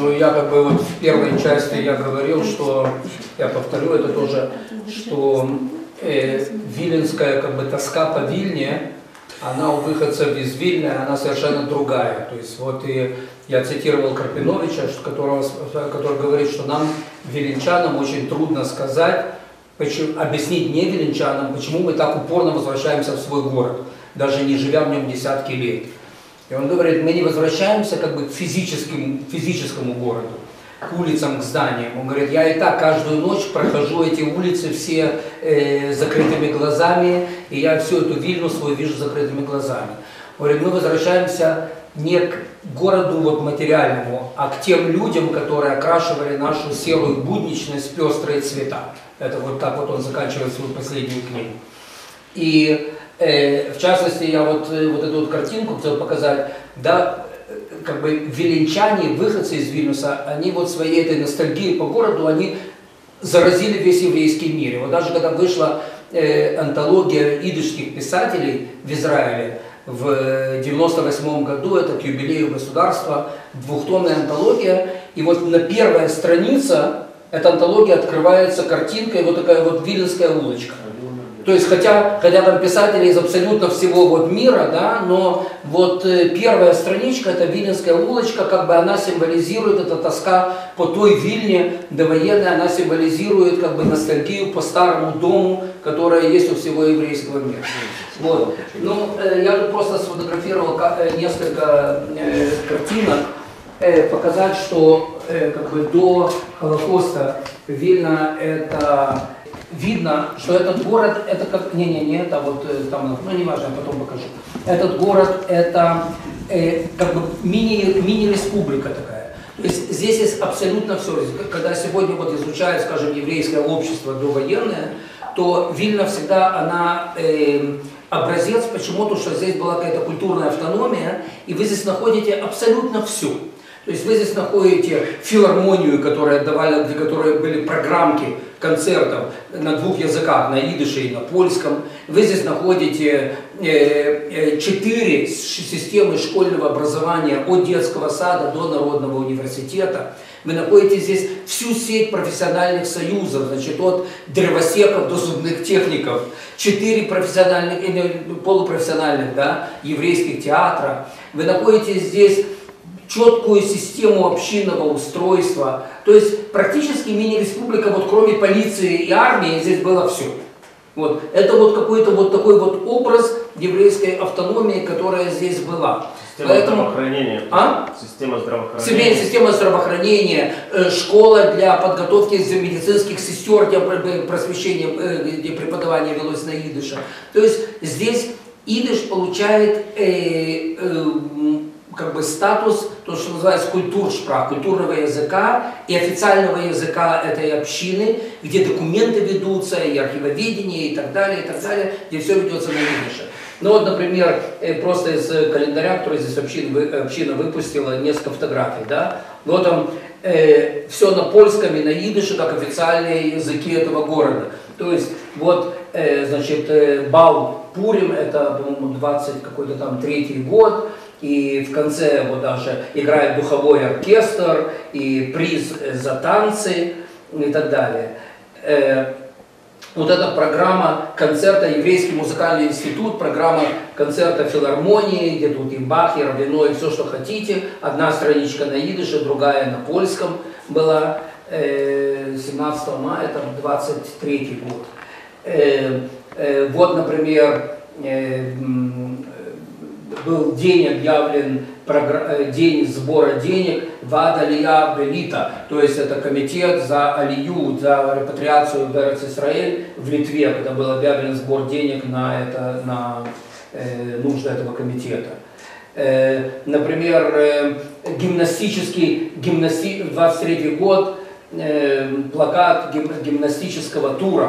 Ну, я как бы вот в первой части я говорил, что, я повторю это тоже, что виленская как бы тоска по Вильне, она у выходцев из Вильны, она совершенно другая. То есть вот и я цитировал Карпиновича, который говорит, что нам, виленчанам, очень трудно сказать, объяснить не виленчанам, почему мы так упорно возвращаемся в свой город, даже не живя в нем десятки лет. И он говорит, мы не возвращаемся как бы к физическому городу, к улицам, к зданиям. Он говорит, я и так каждую ночь прохожу эти улицы все закрытыми глазами, и я всю эту Вильну свою вижу закрытыми глазами. Он говорит, мы возвращаемся не к городу вот материальному, а к тем людям, которые окрашивали нашу серую будничность в пестрые цвета. Это вот так вот он заканчивает свою последнюю книгу. И в частности, я вот эту вот картинку хотел показать, да, как бы виленчане, выходцы из Вильнюса, они вот своей этой ностальгией по городу, они заразили весь еврейский мир. И вот даже когда вышла антология идышских писателей в Израиле в 1998 году, это к юбилею государства, двухтомная антология, и вот на первая страница эта антология открывается картинкой, вот такая вот Виленская улочка. То есть, хотя там писатели из абсолютно всего вот мира, да, но вот первая страничка, это Виленская улочка, как бы она символизирует, эта тоска по той Вильне довоенной, она символизирует как бы ностальгию по старому дому, которая есть у всего еврейского мира. Вот. Ну, я тут просто сфотографировал несколько картинок, показать, что как бы до Холокоста Вильна это... Видно, что этот город, это как, не это вот там, ну не важно, я потом покажу. Этот город, это как бы мини-республика такая. То есть здесь есть абсолютно все. Когда сегодня вот изучают, скажем, еврейское общество довоенное, то Вильна всегда, она образец почему-то, что здесь была какая-то культурная автономия, и вы здесь находите абсолютно все. То есть вы здесь находите филармонию, для которой были программки концертов на двух языках, на идыше и на польском. Вы здесь находите 4 системы школьного образования от детского сада до Народного университета. Вы находите здесь всю сеть профессиональных союзов, значит, от древосеков до зубных техников, 4 профессиональных, полупрофессиональных, да, еврейских театра. Вы находите здесь четкую систему общинного устройства. То есть практически мини-республика, вот кроме полиции и армии, здесь было все. Вот. Это вот какой-то вот такой вот образ еврейской автономии, которая здесь была. Система здравоохранения. Система здравоохранения. Система здравоохранения, школа для подготовки медицинских сестер, для просвещения, где преподавание велось на идыше. То есть здесь идыш получает как бы статус, то, что называется культуршпрах, культурного языка и официального языка этой общины, где документы ведутся, и архивоведение, и так далее, где все ведется на идыше. Ну вот, например, просто из календаря, который здесь община выпустила, несколько фотографий, да, вот там все на польском и на идыше, как официальные языки этого города. То есть, вот, значит, бал Пурим, это, по-моему, 20 какой-то там 3-й год, и в конце вот даже играет духовой оркестр, и приз за танцы, и так далее. Вот эта программа концерта, Еврейский музыкальный институт, программа концерта филармонии, где тут и Бах, и Равино, и все, что хотите. Одна страничка на идыше, другая на польском была 17 мая, там, 23-й год. Вот, например, был день объявлен, день сбора денег Вад Алия Белита, то есть это комитет за алию, за репатриацию в Эрец-Исраэль в Литве, когда был объявлен сбор денег на нужды этого комитета. Например, 23-й год, плакат гимнастического тура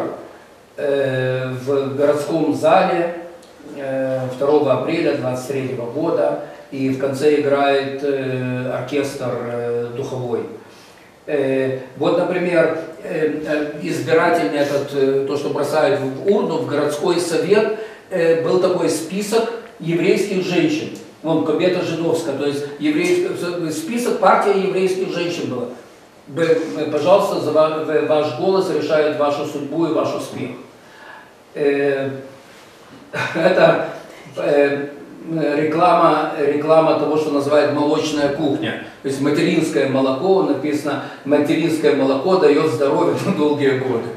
в городском зале 2 апреля 23 года, и в конце играет оркестр духовой. Вот, например, избирательный то, что бросают в урну, в городской совет, был такой список еврейских женщин. Вон, Кобета Жидовская, то есть список партии еврейских женщин было. Пожалуйста, ваш голос решает вашу судьбу и ваш успех. Это реклама того, что называют молочная кухня. То есть материнское молоко, написано, материнское молоко дает здоровье на долгие годы.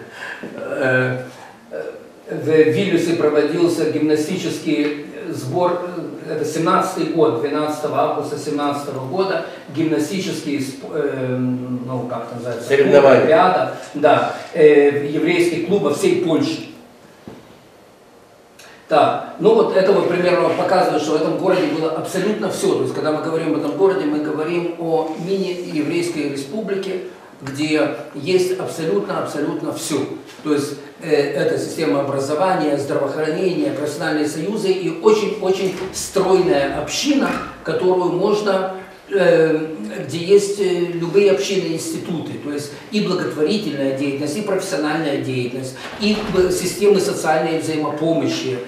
В Вильнюсе проводился гимнастический сбор, это 17-й год, 12 августа 17 года, гимнастический, ну как называется, соревнования, да, еврейских клубов всей Польши. Так, ну вот это вот примерно показывает, что в этом городе было абсолютно все. То есть, когда мы говорим об этом городе, мы говорим о мини-еврейской республике, где есть абсолютно все. То есть, это система образования, здравоохранения, профессиональные союзы и очень-очень стройная община, которую можно, где есть любые общинные институты, то есть и благотворительная деятельность, и профессиональная деятельность, и системы социальной взаимопомощи,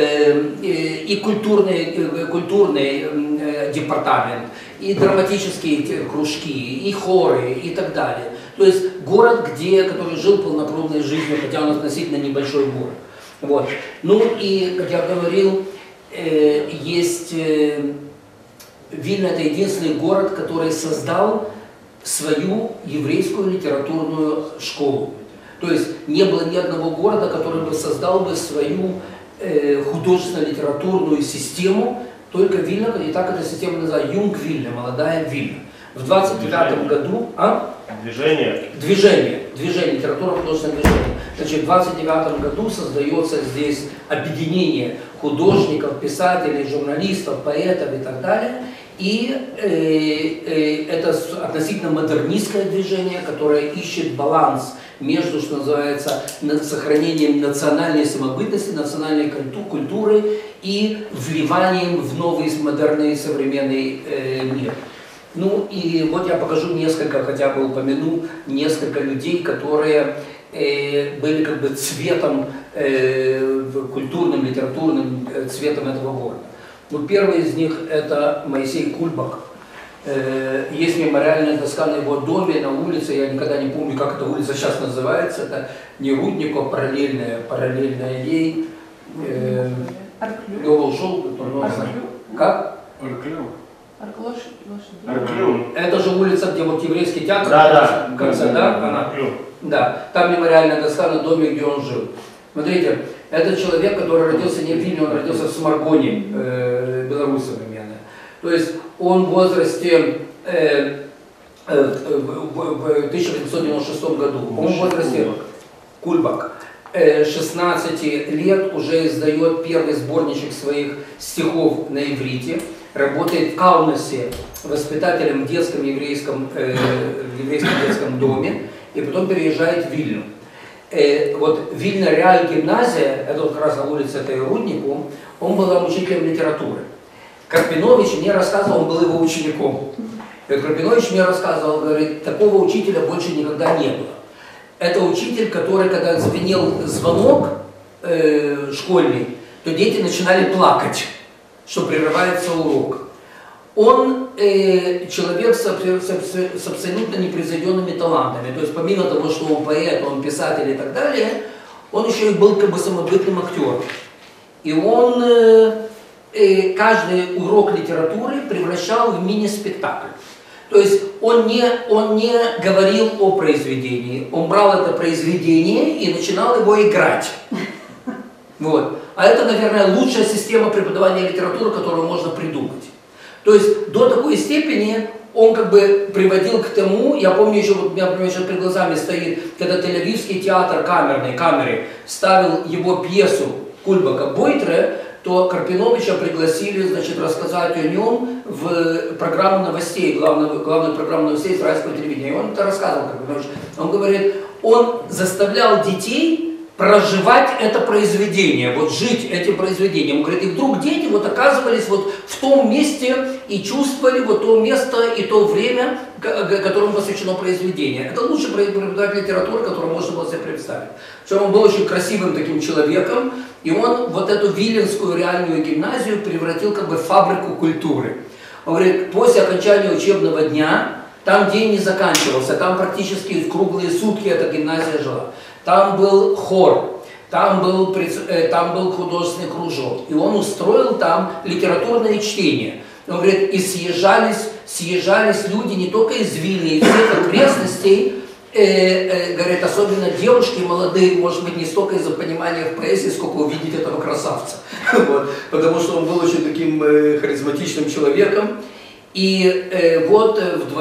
и культурный департамент, и драматические кружки, и хоры, и так далее. То есть город, который жил полнокровной жизнью, хотя он относительно небольшой город. Вот. Ну и, как я говорил, есть... Вильна – это единственный город, который создал свою еврейскую литературную школу. То есть не было ни одного города, который бы создал бы свою художественно-литературную систему, только Вильна, и так эта система называется Юнг Вильна, молодая Вильна. В 29 году... Движение, литература, художественное движение. Значит, в 29 году создается здесь объединение художников, писателей, журналистов, поэтов и так далее. И это относительно модернистское движение, которое ищет баланс между, что называется, сохранением национальной самобытности, национальной культуры и вливанием в новый модерный современный мир. Ну и вот я покажу несколько, хотя бы упомяну, несколько людей, которые были как бы цветом, культурным, литературным цветом этого города. Ну, первый из них это Моисей Кульбак. Есть мемориальная доска на его доме, на улице, я никогда не помню, как эта улица сейчас называется, это не Рудников, параллельная ей. Кто ушел? Как? Это же улица, где вот еврейский театр, в конце, да? Да, там мемориальная доска на доме, где он жил. Смотрите, это человек, который родился не в Вильне, он родился в Сморгоне, Беларусь современная. То есть он в возрасте, в 1896 году, он в возрасте, Кульбак, 16 лет уже издает первый сборничек своих стихов на иврите, работает в Каунасе воспитателем в детском еврейском детском доме, и потом переезжает в Вильню. Вот Вильна Реаль гимназия, это вот как раз на улице этой Руднику, он был учителем литературы. Карпинович мне рассказывал, он был его учеником. И вот Карпинович мне рассказывал, говорит, такого учителя больше никогда не было. Это учитель, который, когда звенел звонок школьный, то дети начинали плакать, что прерывается урок. Он человек с абсолютно непревзойденными талантами. То есть помимо того, что он поэт, он писатель и так далее, он еще и был как бы самобытным актером. И он каждый урок литературы превращал в мини-спектакль. То есть он не говорил о произведении, он брал это произведение и начинал его играть. Вот. А это, наверное, лучшая система преподавания литературы, которую можно придумать. То есть до такой степени он как бы приводил к тому, я помню еще, вот у меня например, сейчас перед глазами стоит, когда Тель-Авивский театр камеры ставил его пьесу Кульбака «Бойтре», то Карпиновича пригласили, значит, рассказать о нем в программу новостей, главную программу новостей израильского телевидения. И он это рассказывал, Карпинович. Он говорит, он заставлял детей проживать это произведение, вот жить этим произведением. Он говорит, и вдруг дети вот оказывались вот в том месте и чувствовали вот то место и то время, которому посвящено произведение. Это лучший преподаватель литературы, который можно было себе представить. Причем он был очень красивым таким человеком, и он вот эту Виленскую реальную гимназию превратил как бы в фабрику культуры. Он говорит, после окончания учебного дня, там день не заканчивался, там практически в круглые сутки эта гимназия жила. Там был хор, там был художественный кружок, и он устроил там литературное чтение. Он говорит, и съезжались люди не только из Вильны, из всех окрестностей, говорит, особенно девушки молодые, может быть, не столько из-за понимания в поэзии, сколько увидеть этого красавца. Вот. Потому что он был очень таким харизматичным человеком. И вот в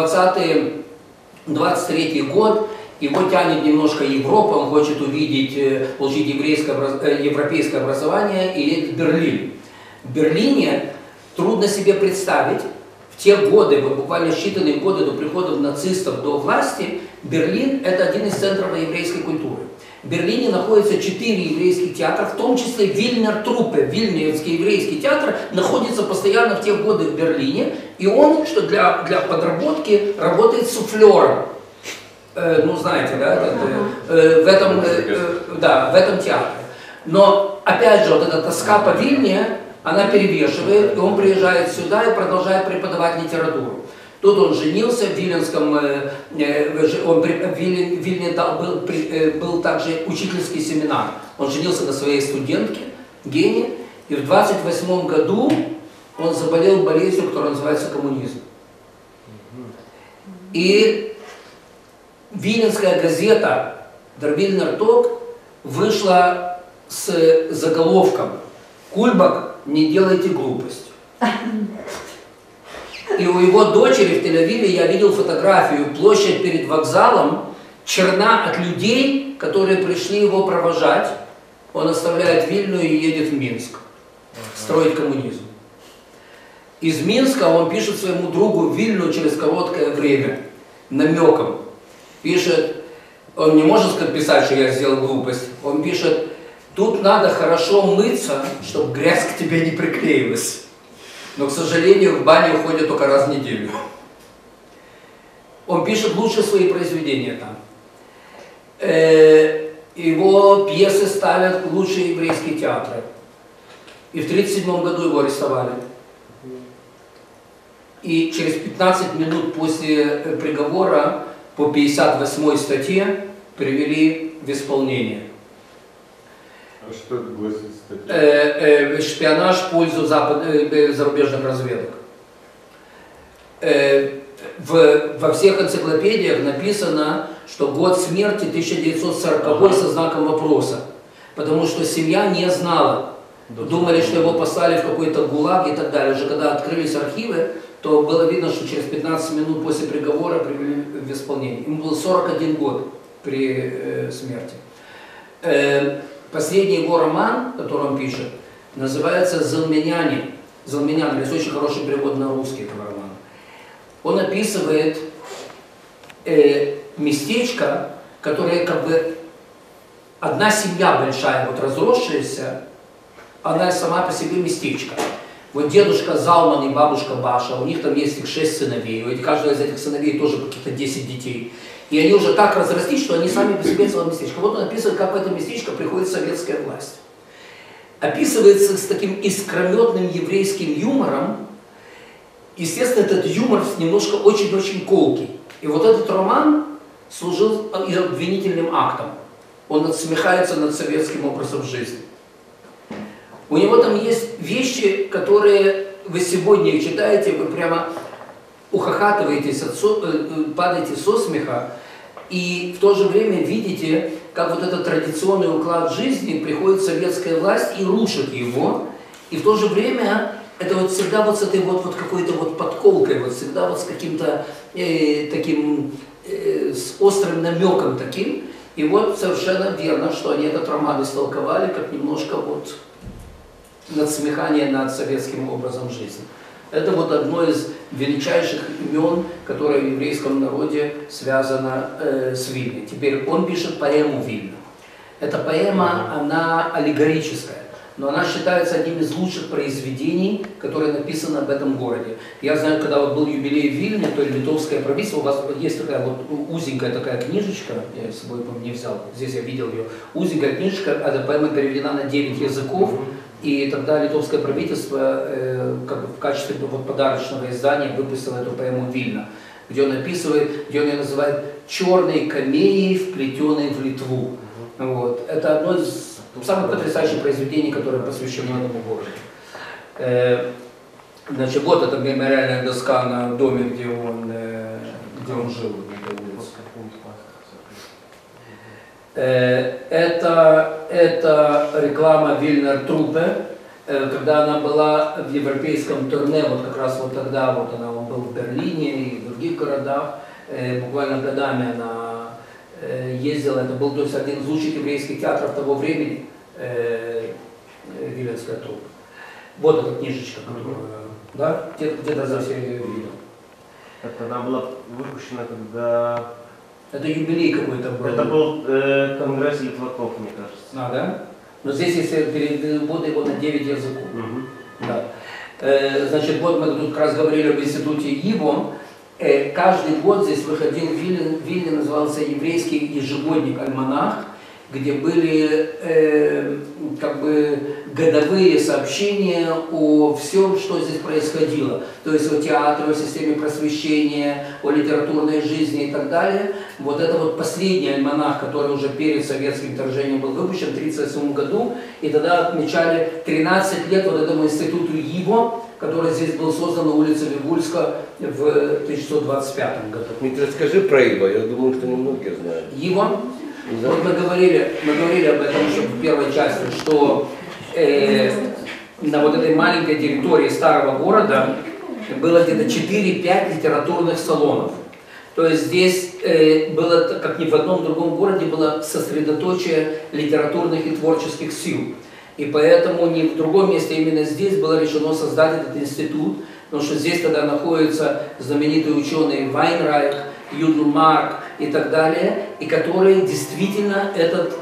23-й год его тянет немножко Европа, он хочет получить европейское образование и едет в Берлин. В Берлине трудно себе представить, в те годы, буквально считанные годы до прихода нацистов до власти, Берлин – это один из центров еврейской культуры. В Берлине находится 4 еврейских театра, в том числе Вильнер Труппе, Вильнюсский еврейский театр, находится постоянно в те годы в Берлине, и он, что для подработки, работает суфлером. Ну, знаете, да, в этом театре. Но, опять же, вот эта тоска по Вильне, она перевешивает, и он приезжает сюда и продолжает преподавать литературу. Тут он женился в Виленском, в Вильне был также учительский семинар. Он женился на своей студентке, Гене, и в 28 году он заболел болезнью, которая называется коммунизм. И Виленская газета Der Wiener Tag вышла с заголовком «Кульбак, не делайте глупость». И у его дочери в Тель-Авиве я видел фотографию, площадь перед вокзалом черна от людей, которые пришли его провожать. Он оставляет Вильню и едет в Минск строить коммунизм. Из Минска он пишет своему другу в Вильню через короткое время, намеком. Пишет, он не может писать, что я сделал глупость, он пишет, тут надо хорошо мыться, чтобы грязь к тебе не приклеилась. Но, к сожалению, в баню ходят только раз в неделю. Он пишет лучшие свои произведения там. Его пьесы ставят в лучшие еврейские театры. И в 1937 году его арестовали. И через 15 минут после приговора по 58 статье привели в исполнение. А что это гласит статья? Шпионаж в пользу зарубежных разведок. Во всех энциклопедиях написано, что год смерти 1940 со знаком вопроса. Потому что семья не знала. Думали, что его послали в какой-то ГУЛАГ и так далее. Уже когда открылись архивы, то было видно, что через 15 минут после приговора привели в исполнение. Ему был 41 год при смерти. Последний его роман, который он пишет, называется «Залменяне». «Залменяне», это очень хороший перевод на русский этого романа. Он описывает местечко, которое как бы одна семья большая, вот разросшаяся, она сама по себе местечко. Вот дедушка Залман и бабушка Баша, у них там есть их 6 сыновей, у каждого из этих сыновей тоже какие-то 10 детей. И они уже так разрослись, что они сами по себе целое местечко. Вот он описывает, как в это местечко приходит советская власть. Описывается с таким искрометным еврейским юмором. Естественно, этот юмор немножко очень-очень колкий. И вот этот роман служил обвинительным актом. Он насмехается над советским образом жизни. У него там есть вещи, которые вы сегодня их читаете, вы прямо ухахатываетесь, падаете со смеха, и в то же время видите, как вот этот традиционный уклад жизни приходит советская власть и рушит его, и в то же время это вот всегда вот с этой вот какой-то вот подколкой, вот всегда вот с каким-то таким, с острым намеком таким, и вот совершенно верно, что они этот роман истолковали как немножко вот надсмехание над советским образом жизни. Это вот одно из величайших имен, которое в еврейском народе связано с Вильной. Теперь он пишет поэму Вильна. Эта поэма, она аллегорическая, но она считается одним из лучших произведений, которые написаны об этом городе. Я знаю, когда вот был юбилей в Вильне, то есть литовское правительство, у вас есть такая вот узенькая такая книжечка, я с собой не взял, здесь я видел ее, узенькая книжечка, эта поэма переведена на 9 языков, и тогда литовское правительство как бы в качестве вот подарочного издания выпустило эту поэму Вильна, где он описывает, где он ее называет «черной камеей, вплетенной в Литву». Вот. Это одно из самых потрясающих произведений, которое посвящено этому городу. Значит, вот эта мемориальная доска на доме, где он жил, на этой улице. Это реклама Вильнер Трупе, когда она была в европейском турне, вот как раз вот тогда вот он был в Берлине и в других городах, буквально годами она ездила, это был то есть, один из лучших еврейских театров того времени, Виленская труппа. Вот эта книжечка, которую, да, где-то здесь я ее видел. Это она была выпущена, когда... Это юбилей какой-то был. Это был конгресс литваков, мне кажется. А, да? Но здесь, если переводы его на 9 языков. Да. Значит, вот мы тут как раз говорили об институте ИВО. Каждый год здесь выходил в Вильне, назывался еврейский ежегодник «Альманах», где были как бы годовые сообщения о всем, что здесь происходило. То есть о театре, о системе просвещения, о литературной жизни и так далее. Вот это вот последний альманах, который уже перед советским вторжением был выпущен в 1937 году. И тогда отмечали 13 лет вот этому институту ИВО, который здесь был создан на улице Вивульска в 1925 году. Митя, расскажи про ИВО, я думаю, что немногие знают. ИВО? Да. Вот мы говорили об этом еще в первой части, что на вот этой маленькой территории старого города было где-то 4-5 литературных салонов. То есть здесь было, как ни в одном другом городе, было сосредоточие литературных и творческих сил. И поэтому ни в другом месте, именно здесь было решено создать этот институт, потому что здесь тогда находятся знаменитые ученые Вайнрайх, Юдл Марк и так далее, и которые действительно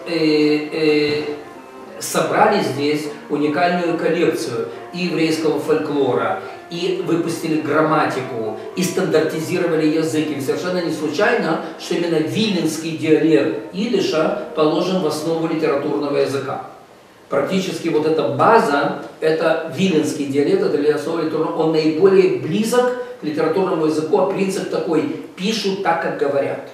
собрали здесь уникальную коллекцию и еврейского фольклора, и выпустили грамматику, и стандартизировали язык. И совершенно не случайно, что именно виленский диалект идиша положен в основу литературного языка. Практически вот эта база, это виленский диалект, это основа литературного, он наиболее близок к литературному языку, а принцип такой: пишут так, как говорят.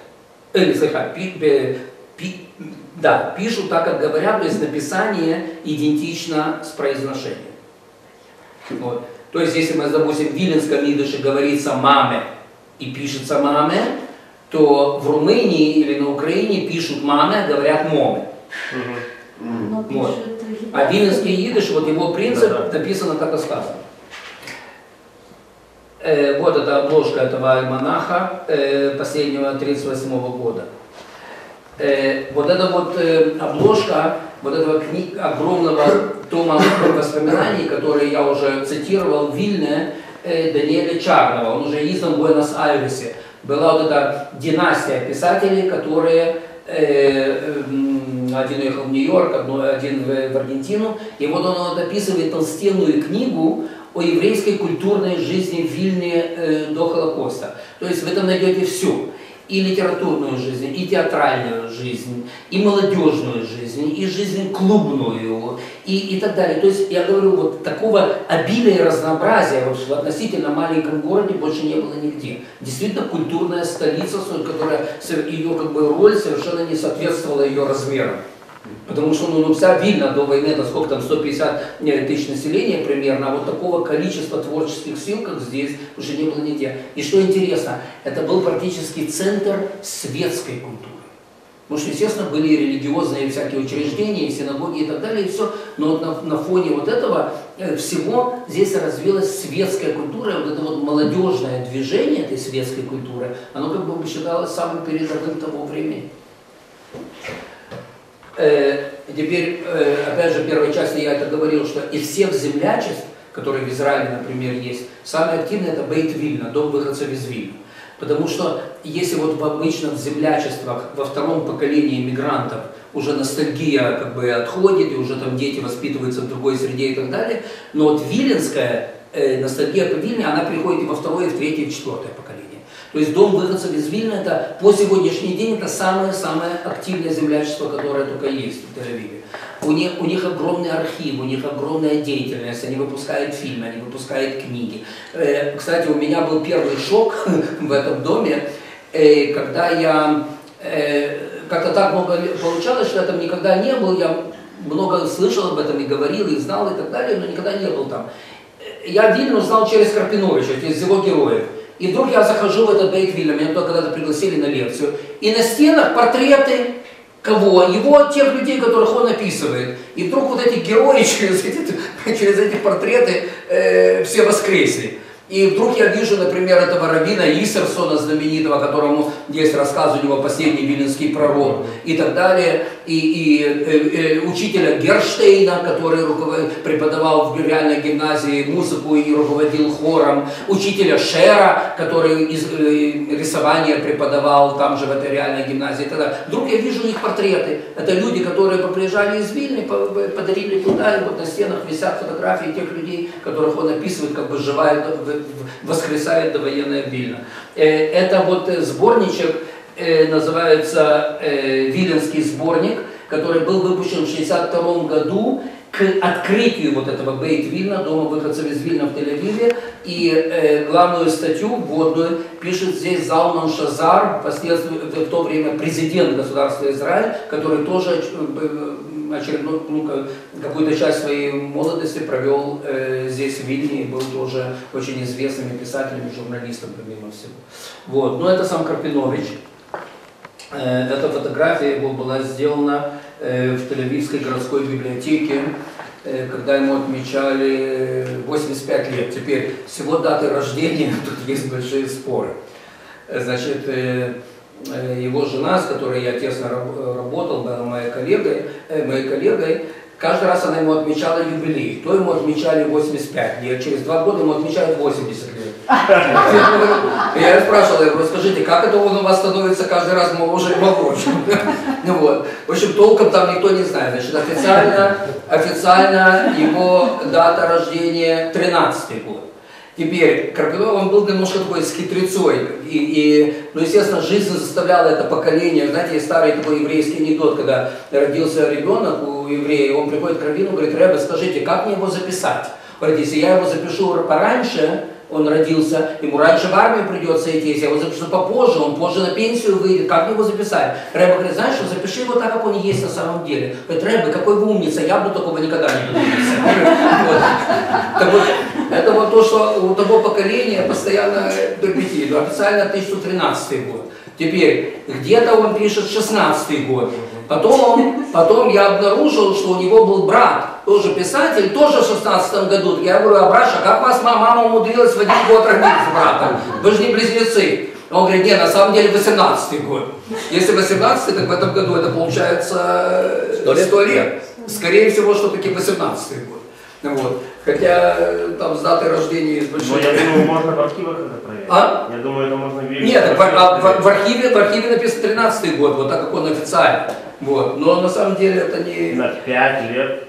Пишут так, как говорят, то есть написание идентично с произношением. Вот. То есть, если мы, допустим, в виленском идише говорится «маме» и пишется «маме», то в Румынии или на Украине пишут «маме», а говорят «моме». Вот. А виленский идиш, вот его принцип написано, как и сказано. Вот эта обложка этого альманаха последнего 1938 года. Вот эта вот обложка вот этого огромного тома воспоминаний, который я уже цитировал, в Вильне, Даниэля Чарнова, он уже издан в Буэнос-Айресе. Была вот эта династия писателей, которые один уехал в Нью-Йорк, один в Аргентину, и вот он вот описывает толстенную книгу о еврейской культурной жизни в Вильне до Холокоста. То есть вы там найдете все. И литературную жизнь, и театральную жизнь, и молодежную жизнь, и жизнь клубную, и так далее. То есть, я говорю, вот такого обилия и разнообразия вот, в относительно маленьком городе больше не было нигде. Действительно, культурная столица, которая, ее как бы, роль совершенно не соответствовала ее размерам. Потому что вся Вильна до войны, это сколько там, 150 тысяч населения примерно, а вот такого количества творческих сил, как здесь, уже не было нигде. И что интересно, это был практически центр светской культуры. Потому что, естественно, были и религиозные всякие учреждения, и синагоги и так далее, и все. Но вот на фоне вот этого всего здесь развилась светская культура, и вот это вот молодежное движение этой светской культуры, оно как бы считалось самым передовым того времени. Теперь, опять же, в первой части я это говорил, что из всех землячеств, которые в Израиле, например, есть, самое активное это Бейт Вильна, дом выходцев из Вильна. Потому что если вот в обычных землячествах во втором поколении мигрантов уже ностальгия как бы отходит, и уже там дети воспитываются в другой среде и так далее. Но вот виленская ностальгия по Вильне, она приходит и во второе, и в третье, и в четвертое поколение. То есть дом выходцев из Вильны, это по сегодняшний день, это самое-самое активное землячество, которое только есть в Тель-Авиве. У них огромный архив, у них огромная деятельность, они выпускают фильмы, они выпускают книги. Кстати, у меня был первый шок в этом доме, когда я... Как-то так много получалось, что я там никогда не был, я много слышал об этом и говорил, и знал, и так далее, но никогда не был там. Я Вильну знал через Карпиновича, через его героев. И вдруг я захожу в этот Бейт Вильна, меня туда когда-то пригласили на лекцию, и на стенах портреты кого? Его, тех людей, которых он описывает. И вдруг вот эти герои через эти портреты все воскресли. И вдруг я вижу, например, этого раввина Исерсона знаменитого, которому есть рассказ, у него «Последний виленский пророк» и так далее, и учителя Герштейна, который преподавал в реальной гимназии музыку и руководил хором, учителя Шера, который рисование преподавал там же в этой реальной гимназии и так далее. Вдруг я вижу их портреты. Это люди, которые приезжали из Вильны, подарили туда, и вот на стенах висят фотографии тех людей, которых он описывает, как бы живая, воскресает довоенная Вильна. Это вот сборничек, называется Виленский сборник, который был выпущен в 1962 году к открытию вот этого Бейт Вильна, дома выходцев из Вильна в Тель-Авиве. И главную статью, вводную, пишет здесь Залман Шазар, впоследствии в то время президент государства Израиль, который тоже какую-то часть своей молодости провел здесь в Вильне и был тоже очень известным писателем и журналистом, помимо всего. Вот. Но это сам Карпинович. Эта фотография его была сделана в Тель-Авивской городской библиотеке, когда ему отмечали 85 лет. Теперь всего даты рождения, тут есть большие споры. Значит, его жена, с которой я тесно работал, была моей коллегой, каждый раз она ему отмечала юбилей. То ему отмечали 85 лет, через 2 года ему отмечают 80 лет. Я спрашивал, я говорю, скажите, как это он у вас становится каждый раз моложе и моложе? Вот. В общем, толком там никто не знает. Значит, официально его дата рождения 13-й год. Теперь, Карпинов, он был немножко такой с хитрецой, ну, естественно, жизнь заставляла это поколение, знаете, есть старый такой еврейский анекдот, когда родился ребенок у еврея, он приходит к раввину, говорит: Ребе, скажите, как мне его записать? Говорит, если я его запишу пораньше, он родился, ему раньше в армию придется идти, если я его запишу попозже, он позже на пенсию выйдет, как мне его записать? Ребе говорит: знаешь что, запиши его так, как он есть на самом деле. Говорит: Ребе, какой вы умница, я бы такого никогда не буду писать. Это вот то, что у того поколения постоянно перипетии. Официально 1013 год. Теперь, где-то он пишет 16-й год. Потом я обнаружил, что у него был брат, тоже писатель, тоже в 16 году. Я говорю: а Браша, как вас мама умудрилась в 1 год родить с братом? Вы же не близнецы. Он говорит: нет, на самом деле 18-й год. Если 18-й, так в этом году это получается 100 лет. Скорее всего, что таки 18-й год. Вот. Хотя там с датой рождения есть большие... Но я думаю, можно в архивах это проверить. А? Я думаю, это можно верить. Нет, в архиве написано 13-й год, вот так как он официально. Вот. Но на самом деле это не... На 5 лет.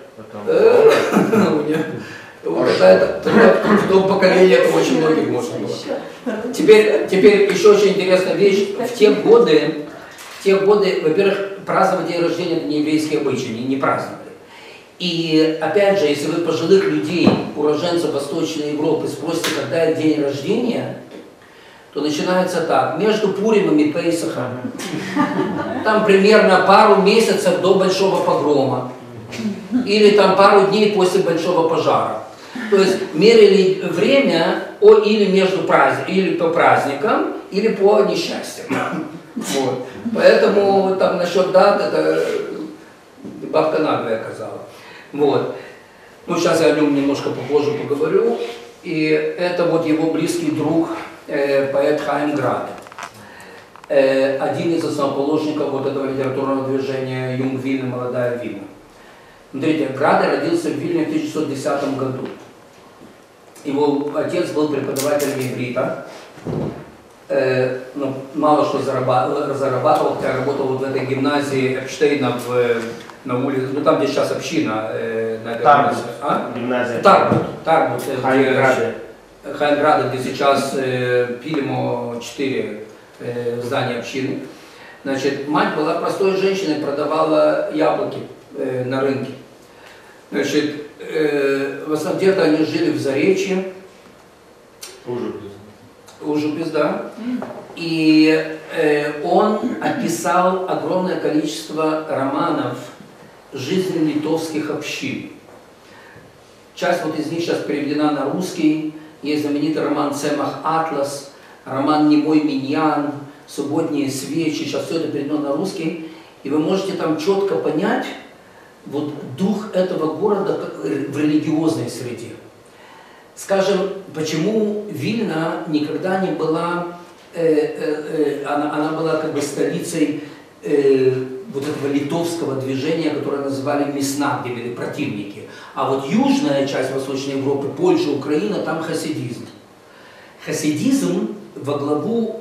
В том поколении это очень многих можно было. Теперь еще очень интересная вещь. В те годы, во-первых, праздновать день рождения — это не еврейский обычай, не праздновали. И опять же, если вы пожилых людей, уроженцев Восточной Европы, спросите, когда день рождения, то начинается так: между Пуримом и Пейсахом, там примерно пару месяцев до Большого погрома, или там пару дней после Большого пожара. То есть мерили время или между или по праздникам, или по несчастьям. Вот. Поэтому там насчет дат это бабка наглая оказалась. Вот. Ну, сейчас я о нем немножко попозже поговорю. И это вот его близкий друг, поэт Хаим Граде. Один из основоположников вот этого литературного движения «Юнг Вильна, молодая Вильна». Смотрите, Граде родился в Вильне в 1910 году. Его отец был преподавателем иврита. ну, мало что зарабатывал, я работал вот в этой гимназии Эпштейна на улице, ну там, где сейчас община, Тарбут. А? Гимназия. Тарбут, Хайнграде. где сейчас Пилимо 4 здания общины. Значит, мать была простой женщиной, продавала яблоки на рынке. Значит, в основном где-то они жили в Заречье. Ужупис, да. И он описал огромное количество романов жизни литовских общин. Часть вот из них сейчас переведена на русский. Есть знаменитый роман «Цемах Атлас», роман «Немой Миньян», «Субботние свечи». Сейчас все это переведено на русский. И вы можете там четко понять вот дух этого города в религиозной среде. Скажем, почему Вильна никогда не была, она была как бы столицей вот этого литовского движения, которое называли Месна, где были противники. А вот южная часть Восточной Европы, Польша, Украина, там хасидизм. Хасидизм во главу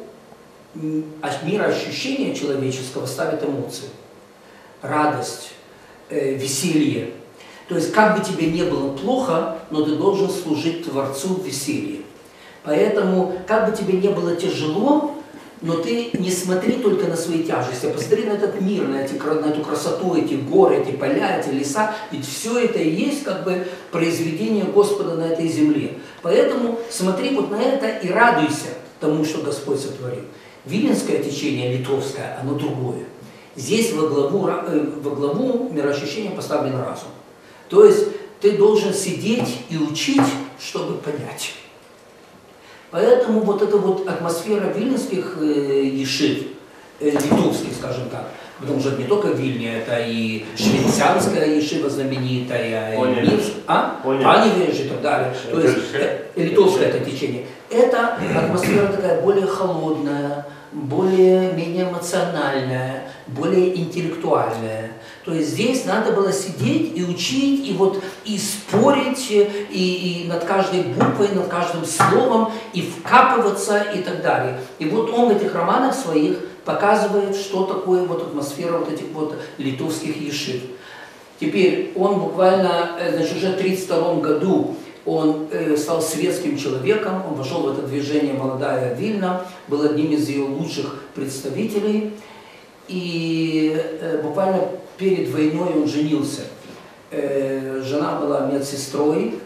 мироощущения человеческого ставит эмоции. Радость, веселье. То есть, как бы тебе не было плохо, но ты должен служить Творцу в веселье. Поэтому, как бы тебе не было тяжело, но ты не смотри только на свои тяжести, а посмотри на этот мир, на эту красоту, эти горы, эти поля, эти леса. Ведь все это и есть как бы произведение Господа на этой земле. Поэтому смотри вот на это и радуйся тому, что Господь сотворил. Виленское течение, литовское, оно другое. Здесь во главу мироощущения поставлен разум. То есть ты должен сидеть и учить, чтобы понять. Поэтому вот эта вот атмосфера вильнюсских ешив, литовских, скажем так, потому что не только Вильня, это и швейцарская ешива знаменитая, Анивеж и так далее. То есть литовское это течение. Это атмосфера такая более холодная, более-менее эмоциональная, более интеллектуальная. То есть здесь надо было сидеть и учить, и спорить, и над каждой буквой, над каждым словом, и вкапываться, и так далее. И вот он в этих романах своих показывает, что такое вот атмосфера вот этих вот литовских ешив. Теперь он буквально, значит, уже в 1932 году он стал светским человеком, он вошел в это движение «Молодая Вильна», был одним из ее лучших представителей. И буквально перед войной он женился. Жена была медсестрой,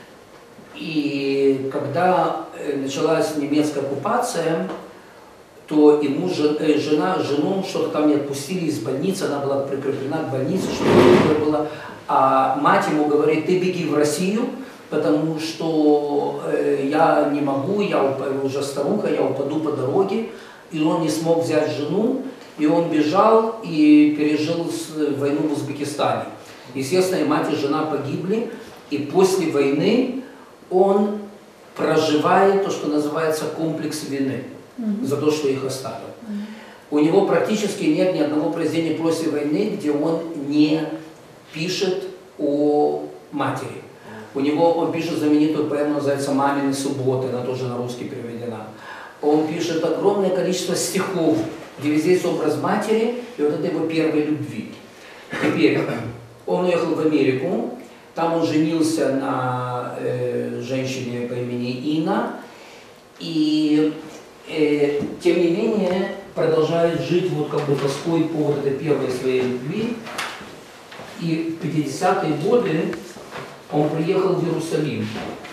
и когда началась немецкая оккупация, то ему жену что-то там не отпустили из больницы, она была прикреплена к больнице, что-то такое было. А мать ему говорит: ты беги в Россию, потому что я не могу, я уже старуха, я упаду по дороге. И он не смог взять жену, и он бежал и пережил войну в Узбекистане. Естественно, и мать, и жена погибли, и после войны он проживает то, что называется комплекс вины за то, что их оставил. У него практически нет ни одного произведения после войны, где он не пишет о матери. Он пишет знаменитую поэму, называется «Мамины субботы», она тоже на русский переведена. Он пишет огромное количество стихов, где везде есть образ матери и вот это его первой любви. Теперь он уехал в Америку, там он женился на женщине по имени Инна, и тем не менее продолжает жить вот как бы тоской по вот этой первой своей любви. И в 50-е годы он приехал в Иерусалим.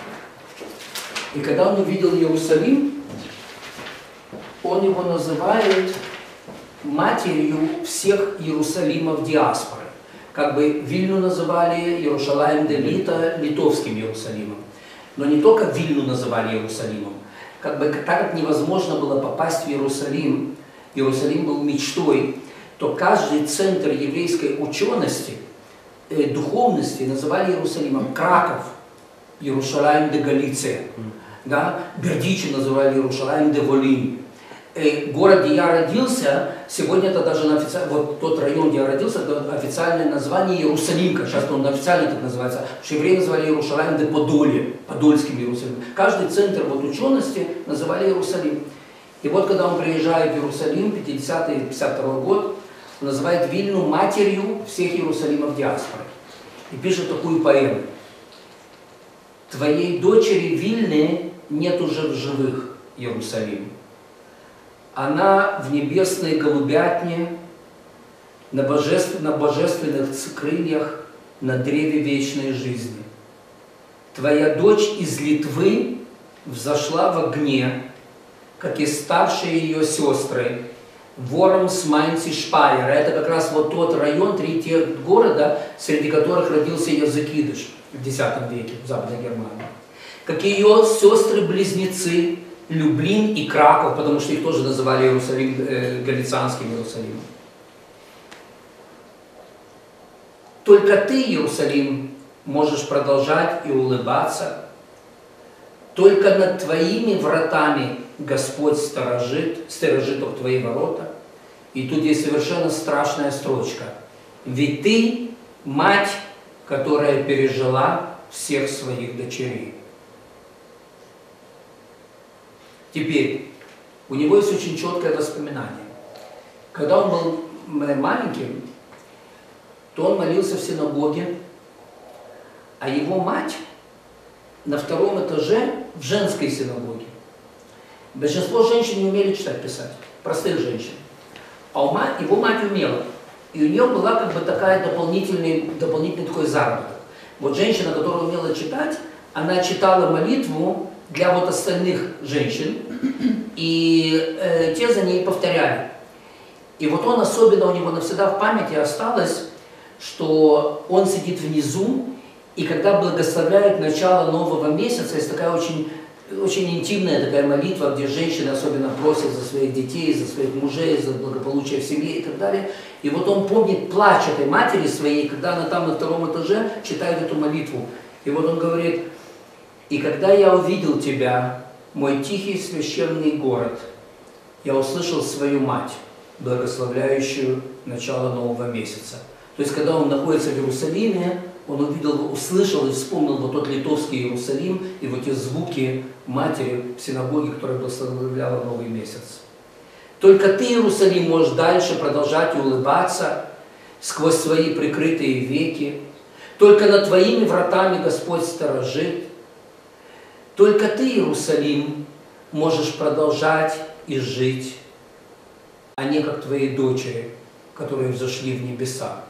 И когда он увидел Иерусалим, он его называет матерью всех Иерусалимов диаспоры. Как бы Вильну называли Иерушалаим де Лита литовским Иерусалимом. Но не только Вильну называли Иерусалимом. Как бы, так как невозможно было попасть в Иерусалим, Иерусалим был мечтой, то каждый центр еврейской учености, духовности называли Иерусалимом. Краков, Иерушалаим де Галиция, да? Бердичи называли Иерушалаим де Волинь. Город, где я родился, сегодня это даже вот тот район, где я родился, это официальное название Иерусалимка, сейчас он официально так называется, что евреи называли Иерушалаим де Подолье, Подольским Иерусалимом. Каждый центр вот учености называли Иерусалим. И вот когда он приезжает в Иерусалим, 50-52 год, он называет Вильну матерью всех Иерусалимов диаспоры. И пишет такую поэму. «Твоей дочери Вильны нет уже в живых, Иерусалим. Она в небесной голубятне, на божественных крыльях, на древе вечной жизни. Твоя дочь из Литвы взошла в огне, как и старшие ее сестры, Вормс, Майнц и Шпайер». Это как раз вот тот район, 3 города, среди которых родился Языкидыш в X веке в Западной Германии. Как и ее сестры-близнецы Люблин и Краков, потому что их тоже называли Иерусалим, Галицианским Иерусалимом. Только ты, Иерусалим, можешь продолжать и улыбаться. Только над твоими вратами Господь сторожит твои ворота. И тут есть совершенно страшная строчка. Ведь ты мать, которая пережила всех своих дочерей. Теперь, у него есть очень четкое воспоминание. Когда он был маленьким, то он молился в синагоге, а его мать на 2-м этаже в женской синагоге. Большинство женщин не умели читать, писать, простых женщин. А его мать умела. И у нее была как бы такая дополнительный такой заработок. Вот женщина, которая умела читать, она читала молитву для вот остальных женщин, и те за ней повторяли. И вот он особенно, у него навсегда в памяти осталось, что он сидит внизу, и когда благословляет начало нового месяца, есть такая очень интимная такая молитва, где женщины особенно просят за своих детей, за своих мужей, за благополучие в семье и так далее. И вот он помнит плач этой матери своей, когда она там на 2-м этаже читает эту молитву. И вот он говорит: «И когда я увидел тебя, мой тихий священный город, я услышал свою мать, благословляющую начало нового месяца». То есть, когда он находится в Иерусалиме, он увидел, услышал и вспомнил вот тот литовский Иерусалим и вот те звуки матери в синагоге, которая благословляла новый месяц. Только ты, Иерусалим, можешь дальше продолжать улыбаться сквозь свои прикрытые веки. Только над твоими вратами Господь сторожит. Только ты, Иерусалим, можешь продолжать и жить, а не как твои дочери, которые взошли в небеса.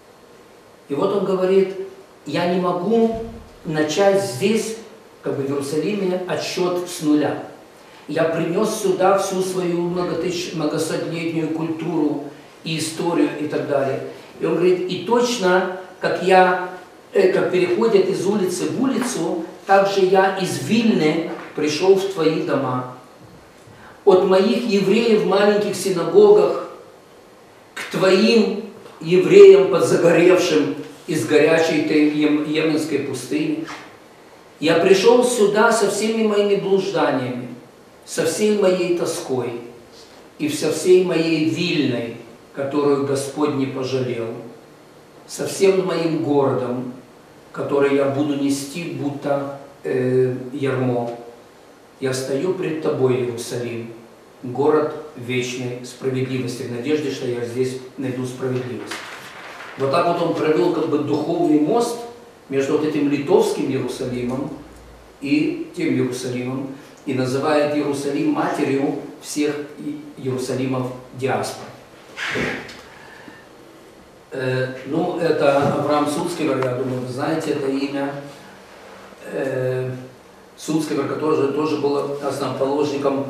И вот он говорит: я не могу начать здесь, как бы в Иерусалиме, отсчет с нуля. Я принес сюда всю свою многосотлетнюю культуру и историю и так далее. И он говорит: и точно, как переходят из улицы в улицу, так же я из Вильны пришел в твои дома. От моих евреев в маленьких синагогах к твоим евреям, подзагоревшим из горячей Йеменской пустыни. Я пришел сюда со всеми моими блужданиями, со всей моей тоской и со всей моей Вильной, которую Господь не пожалел, со всем моим городом, который я буду нести, будто ярмо. Я стою пред тобой, Иерусалим, город вечной справедливости, в надежде, что я здесь найду справедливость. Вот так вот он провел как бы духовный мост между вот этим литовским Иерусалимом и тем Иерусалимом, и называет Иерусалим матерью всех Иерусалимов диаспор. Ну, это Авраам Суцкевер, я думаю, вы знаете это имя. Суцкевер, который тоже был основоположником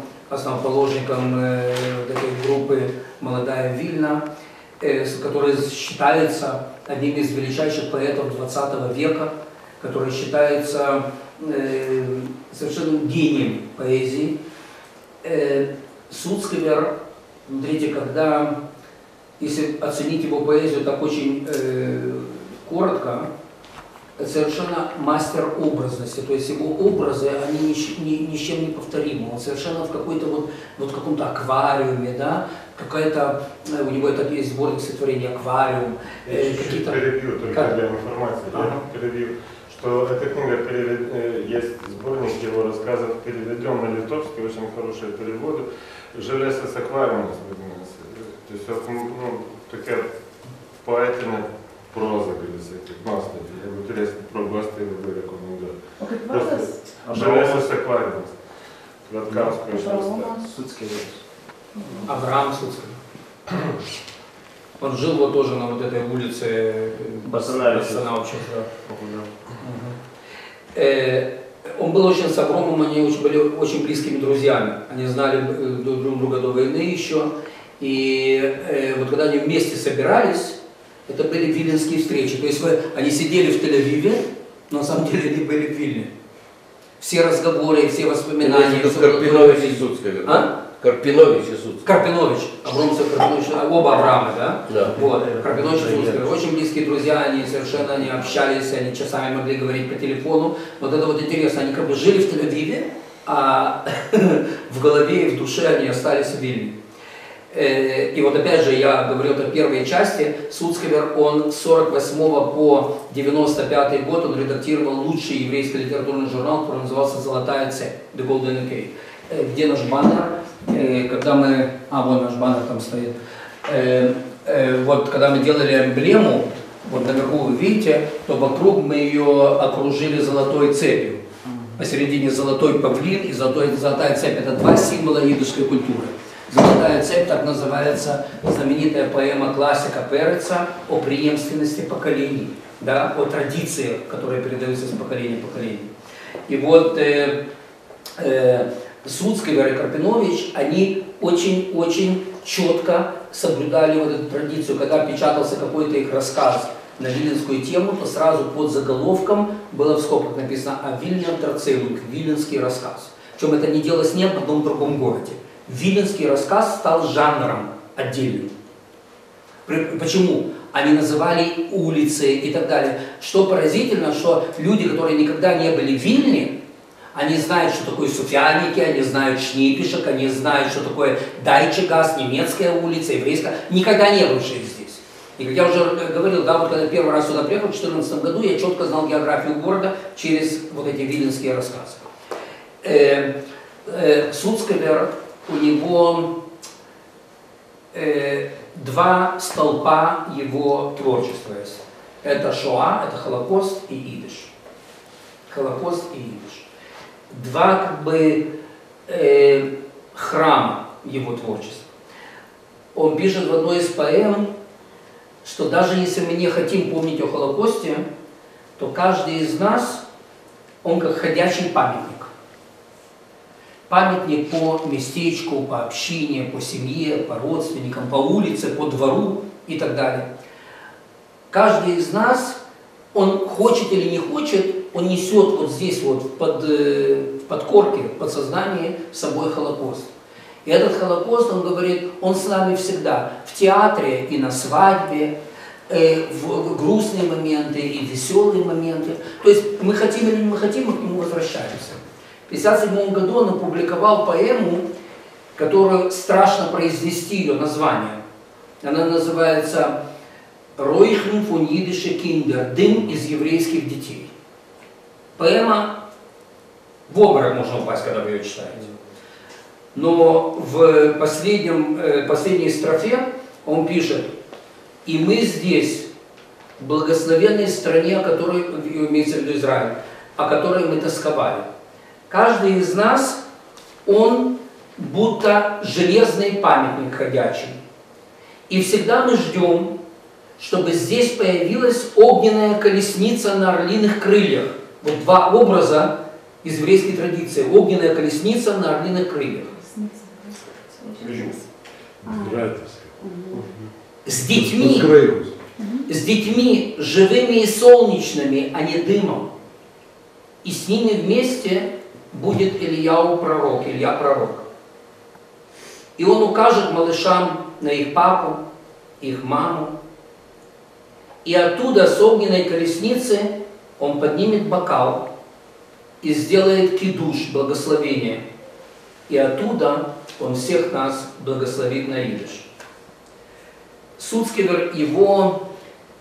этой группы «Молодая Вильна», который считается одним из величайших поэтов 20 века, который считается совершенным гением поэзии. Суцкевер, смотрите, если оценить его поэзию так очень коротко, это совершенно мастер образности, то есть его образы, они ни с чем не повторимы. Он совершенно в какой-то вот каком-то аквариуме, да, какая-то, у него это есть сборник стихотворений «Аквариум». Перебью только для информации, перебью, что эта книга есть сборник его рассказов, переведен на литовский, очень хорошие переводы. «Железо с аквариумом». То есть такая поэтина проза, как мастер. Интересно, просто его рекомендую. «Железо с аквариумом». Краткавскую Суцкий. Авраам Суцкий. Он жил вот тоже на вот этой улице Басанавича. Он был очень с Авромом, они были очень близкими друзьями. Они знали друг друга до войны еще. И вот когда они вместе собирались, это были виленские встречи. То есть они сидели в Тель-Авиве, но на самом деле они были в Вильне. Все разговоры, все воспоминания. Карпинович и Суцкий. Карпинович и Суцкий. Карпинович, Абрамцев, Карпинович, оба Авраама, да? Да. Вот. Карпинович и Суцкий, очень близкие друзья, они совершенно не общались, они часами могли говорить по телефону. Вот это вот интересно, они как бы жили в Тель-Авиве, а в голове и в душе они остались в Вильне. И вот опять же, я говорил о первой части, Суцкевер, он с 48 по 95 год, он редактировал лучший еврейский литературный журнал, который назывался «Золотая цепь», The Golden Key. Где наш баннер? Когда мы... вон наш баннер там стоит. Вот когда мы делали эмблему, вот наверху вы видите, то вокруг мы ее окружили золотой цепью. Посередине золотой павлин и золотая цепь. Это два символа идышской культуры. «Золотая цепь» так называется знаменитая поэма классика Переца о преемственности поколений, да, о традициях, которые передаются с поколения в поколение. И вот Суцкевер и Карпинович, они очень-очень четко соблюдали вот эту традицию. Когда печатался какой-то их рассказ на виленскую тему, то сразу под заголовком было в скобках написано «О Вильнем Трацелук», виленский рассказ. Причем это не делалось ни в одном другом городе. Виленский рассказ стал жанром отдельным. Почему? Они называли улицы и так далее. Что поразительно, что люди, которые никогда не были в Вильне, они знают, что такое Суфьяники, они знают Шнипишек, они знают, что такое Дайчегас, немецкая улица, еврейская, никогда не бывшие здесь. И как я уже говорил, да, вот когда первый раз сюда приехал, в 2014 году, я четко знал географию города через вот эти виленские рассказы. Суцкевер, у него два столпа его творчества есть. Это Шоа, это Холокост и идиш. Холокост и идиш. Два как бы храма его творчества. Он пишет в одной из поэм, что даже если мы не хотим помнить о Холокосте, то каждый из нас, он как ходячий памятник. Памятник по местечку, по общине, по семье, по родственникам, по улице, по двору и так далее. Каждый из нас, он хочет или не хочет, он несет вот здесь вот в подкорке, в подсознании с собой Холокост. И этот Холокост, он говорит, он с нами всегда. В театре и на свадьбе, в грустные моменты и веселые моменты. То есть мы хотим или не хотим, мы к нему возвращаемся. В 1957 году он опубликовал поэму, которую страшно произнести, ее название. Она называется «Ройхен фон йидische Kinder», «Дым из еврейских детей». Поэма, в обморок можно упасть, когда вы ее читаете. Но в последней строфе он пишет: «И мы здесь, в благословенной стране, о которой, имеется в виду Израиль, о которой мы тосковали. Каждый из нас, он будто железный памятник ходячий. И всегда мы ждем, чтобы здесь появилась огненная колесница на орлиных крыльях». Вот два образа из еврейской традиции. Огненная колесница на орлиных крыльях. С детьми живыми и солнечными, а не дымом. И с ними вместе будет Илья пророк. И он укажет малышам на их папу, их маму. И оттуда с огненной колесницы он поднимет бокал и сделает кидуш, благословение. И оттуда он всех нас благословит на идиш. Суцкевер, его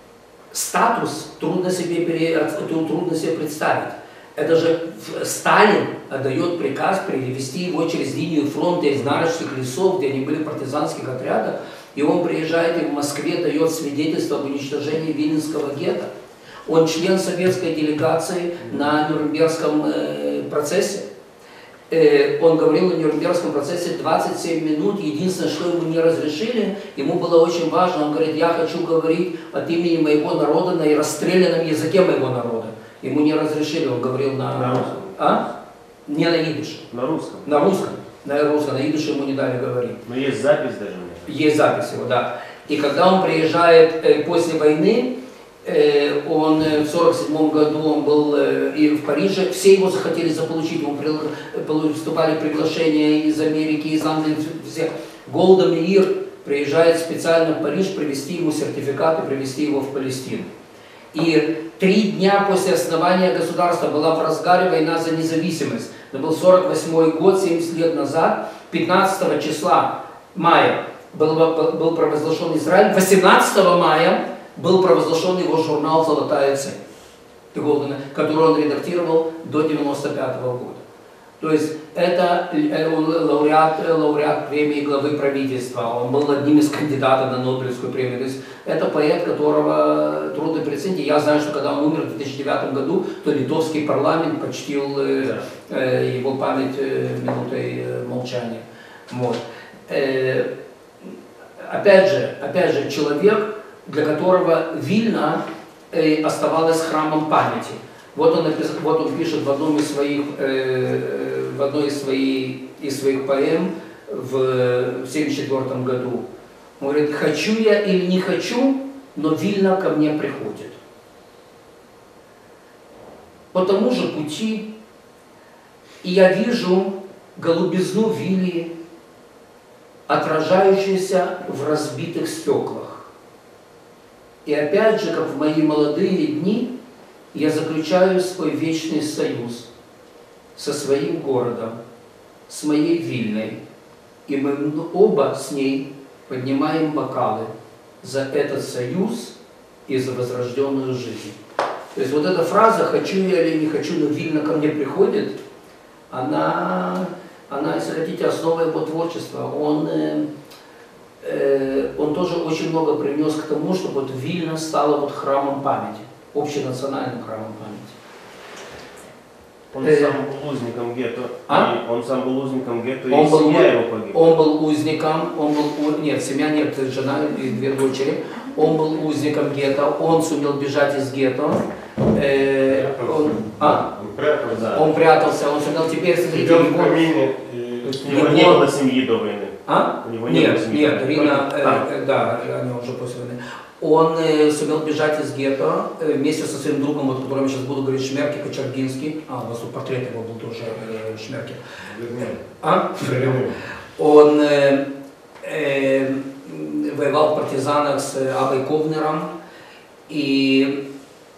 статус трудно себе представить. Это же Сталин отдает приказ перевести его через линию фронта из Нарочных лесов, где они были в партизанских отрядах, и он приезжает и в Москве дает свидетельство об уничтожении Виленского гетто. Он член советской делегации на Нюрнбергском процессе. Он говорил на Нюрнбергском процессе 27 минут. Единственное, что ему не разрешили, ему было очень важно, он говорит, я хочу говорить от имени моего народа на расстрелянном языке моего народа. Ему не разрешили, он говорил на русском. Не на идише. На русском. На русском. На русском, на идише ему не дали говорить. Но есть запись даже. Есть запись его, да. И когда он приезжает после войны, он в 1947 году он был и в Париже, все его захотели заполучить, ему поступали приглашения из Америки, из Англии, все. Голда Меир приезжает специально в Париж привезти ему сертификат и привезти его в Палестину. И 3 дня после основания государства была в разгаре война за независимость. Это был 1948 год, 70 лет назад, 15 числа мая был провозглашен Израиль, 18 мая был провозглашен его журнал «Золотая цепь», который он редактировал до 1995 года. То есть это лауреат премии главы правительства, он был одним из кандидатов на Нобелевскую премию. То есть это поэт, которого трудно представить. Я знаю, что когда он умер в 2009 году, то литовский парламент почтил его память минутой молчания. Вот. Опять же, человек, для которого Вильна оставалась храмом памяти. Вот он пишет в одной из своих поэм в 1974 году. Он говорит, хочу я или не хочу, но Вильна ко мне приходит. По тому же пути, и я вижу голубизну Вилли, отражающуюся в разбитых стеклах. И опять же, как в мои молодые дни, я заключаю свой вечный союз со своим городом, с моей Вильной, и мы оба с ней поднимаем бокалы за этот союз и за возрожденную жизнь. То есть вот эта фраза «хочу я или не хочу, но Вильна ко мне приходит», она, если хотите, основа его творчества. Он тоже очень много принес к тому, чтобы вот Вильна стала вот храмом памяти, общенациональным храмом памяти. Он сам был узником гетто. Он сам был узником гетто, и семья его погибла. Он был узником, нет, семья нет, жена и 2 дочери. Он был узником гетто, он сумел бежать из гетто. Он прятался, он сумел, теперь, смотрите, у него не было семьи до войны. Нет, Рина, да, она уже после войны. Он сумел бежать из гетто вместе со своим другом, вот, о котором я сейчас буду говорить, Шмерке Кочергинский. У вас тут портрет его был тоже, Шмерке. Он воевал в партизанах с Абой Ковнером. И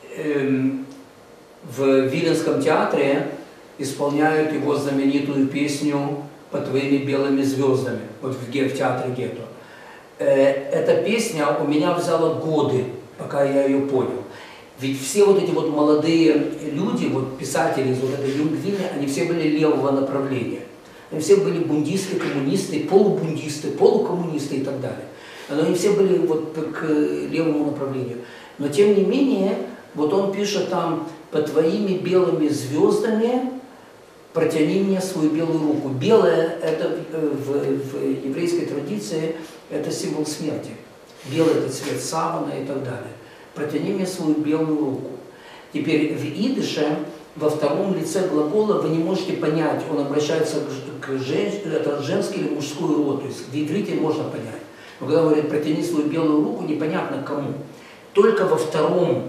в Виленском театре исполняют его знаменитую песню «Под твоими белыми звездами», вот в театре гетто. Эта песня у меня взяла годы, пока я ее понял. Ведь все вот эти вот молодые люди, вот писатели из вот этой Юнгвильны, они все были левого направления. Они все были бундисты, коммунисты, полубундисты, полукоммунисты и так далее. Но они все были вот к левому направлению. Но тем не менее, вот он пишет там «Под твоими белыми звездами протяни мне свою белую руку». Белое, это в еврейской традиции, это символ смерти. Белый – это цвет савана и так далее. Протяни мне свою белую руку. Теперь в идише, во втором лице глагола вы не можете понять, он обращается к женщине, это женский или мужской род, то есть в иврите можно понять. Но когда он говорит «протяни свою белую руку», непонятно кому. Только во втором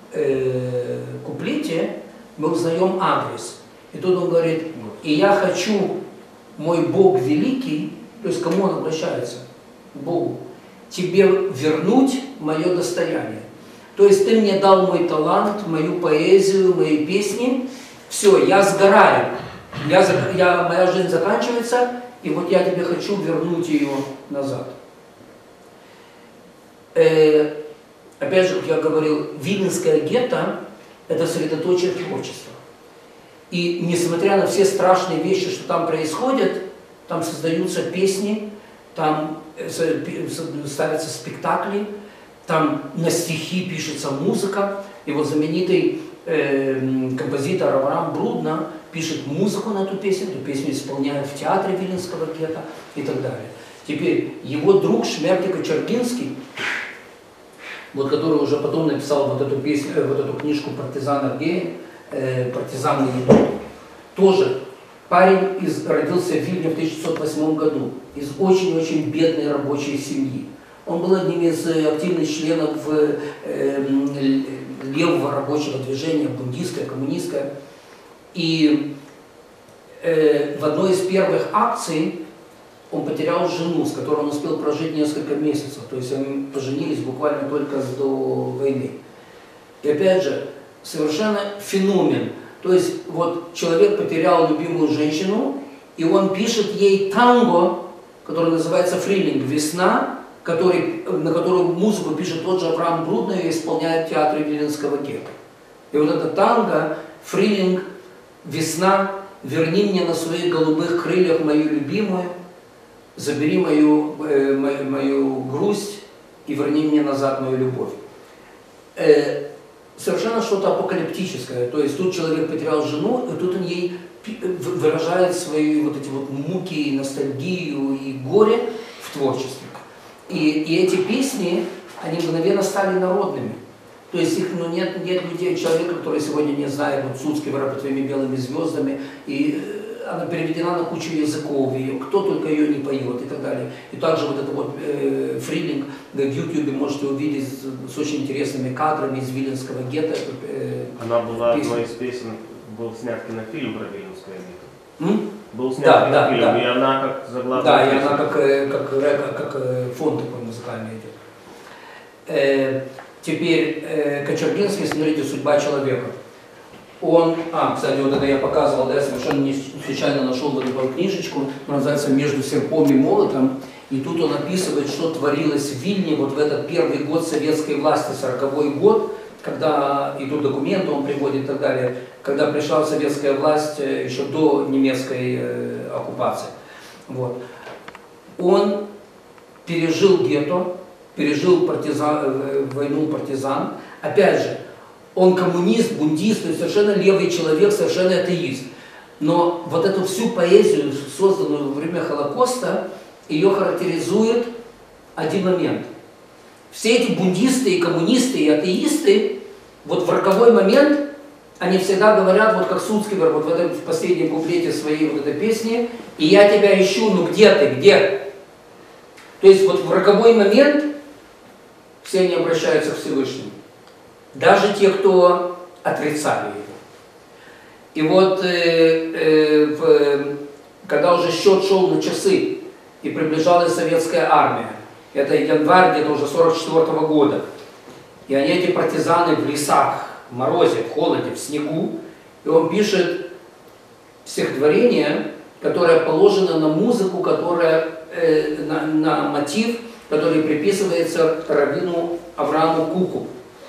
куплете мы узнаем адрес. И тут он говорит, и я хочу, мой Бог великий, то есть к кому он обращается? К Богу. Тебе вернуть мое достояние. То есть ты мне дал мой талант, мою поэзию, мои песни. Все, я сгораю. Моя жизнь заканчивается, и вот я тебе хочу вернуть ее назад. опять же, как я говорил, Виленское гетто – это средоточие творчества. И несмотря на все страшные вещи, что там происходят, там создаются песни, там ставятся спектакли, там на стихи пишется музыка. И вот знаменитый композитор Авраам Брудна пишет музыку на эту песню исполняют в театре Виленского гетто и так далее. Теперь его друг Шмерти Кочергинский, вот, который уже потом написал вот эту песню, вот эту книжку «Партизан Аргея», «Партизан Леонид», тоже парень родился в Вильне в 1608 году из очень-очень бедной рабочей семьи. Он был одним из активных членов левого рабочего движения, бундистское, коммунистское. И в одной из первых акций он потерял жену, с которой он успел прожить несколько месяцев. То есть они поженились буквально только до войны. И опять же, совершенно феномен. То есть вот человек потерял любимую женщину, и он пишет ей танго, которое называется «Фрилинг», «Весна», на которую музыку пишет тот же Авраам Брудна и исполняет в театре Виленского гетто. И вот это танго, «Фрилинг», «Весна», «Верни мне на своих голубых крыльях мою любимую», «Забери мою грусть и верни мне назад мою любовь». Совершенно что-то апокалиптическое. То есть тут человек потерял жену, и тут он ей выражает свои вот эти вот муки, ностальгию и горе в творчестве. И эти песни, они мгновенно стали народными. То есть их, нет людей, человека, который сегодня не знает вот Суцкий «Под твоими белыми звездами», и она переведена на кучу языков, и кто только ее не поет и так далее. И также вот это вот «Фрилинг» в YouTube можете увидеть с очень интересными кадрами из Виленского гетто. Она была одной из песен, был снят кинофильм про Виленское гетто. Был снят кинофильм, и она как заглавная. Да, и она как фон такой музыкальный идет. Теперь Кочергинский, смотрите, «Судьба человека». Он, кстати, вот это я показывал, да, я совершенно не случайно нашел вот эту книжечку, она называется «Между серпом и молотом», и тут он описывает, что творилось в Вильне вот в этот первый год советской власти, 40-й год, когда, и тут документы он приводит и так далее, когда пришла советская власть еще до немецкой оккупации. Вот. Он пережил гетто, пережил войну партизан, опять же, он коммунист, бундист, то есть совершенно левый человек, совершенно атеист. Но вот эту всю поэзию, созданную во время Холокоста, ее характеризует один момент. Все эти бундисты, и коммунисты, и атеисты, вот в роковой момент, они всегда говорят, вот как Суцкий, вот в последнем куплете своей вот этой песни, «И я тебя ищу, ну где ты, где?» То есть вот в роковой момент все они обращаются к Всевышнему. Даже те, кто отрицали его. И вот, когда уже счет шел на часы, и приближалась советская армия, это январь где-то уже 44-го года, и они, эти партизаны, в лесах, в морозе, в холоде, в снегу, и он пишет стихотворение, которое положено на музыку, которая, на мотив, который приписывается раввину Аврааму Куку.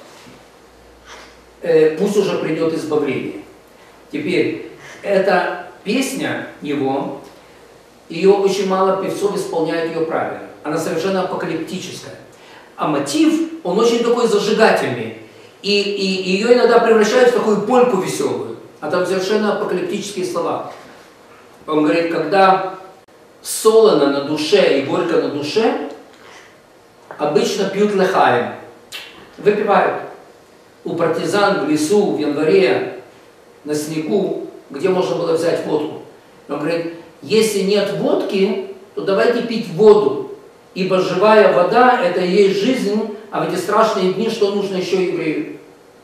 «Пусть уже придет избавление». Теперь, эта песня его, ее очень мало певцов исполняют ее правильно. Она совершенно апокалиптическая. А мотив, он очень такой зажигательный. И ее иногда превращают в такую польку веселую. А там совершенно апокалиптические слова. Он говорит, когда солоно на душе и горько на душе, обычно пьют лехаем, выпивают. У партизан в лесу в январе на снегу, где можно было взять водку. Он говорит, если нет водки, то давайте пить воду, ибо живая вода – это и есть жизнь, а в эти страшные дни что нужно еще еврею?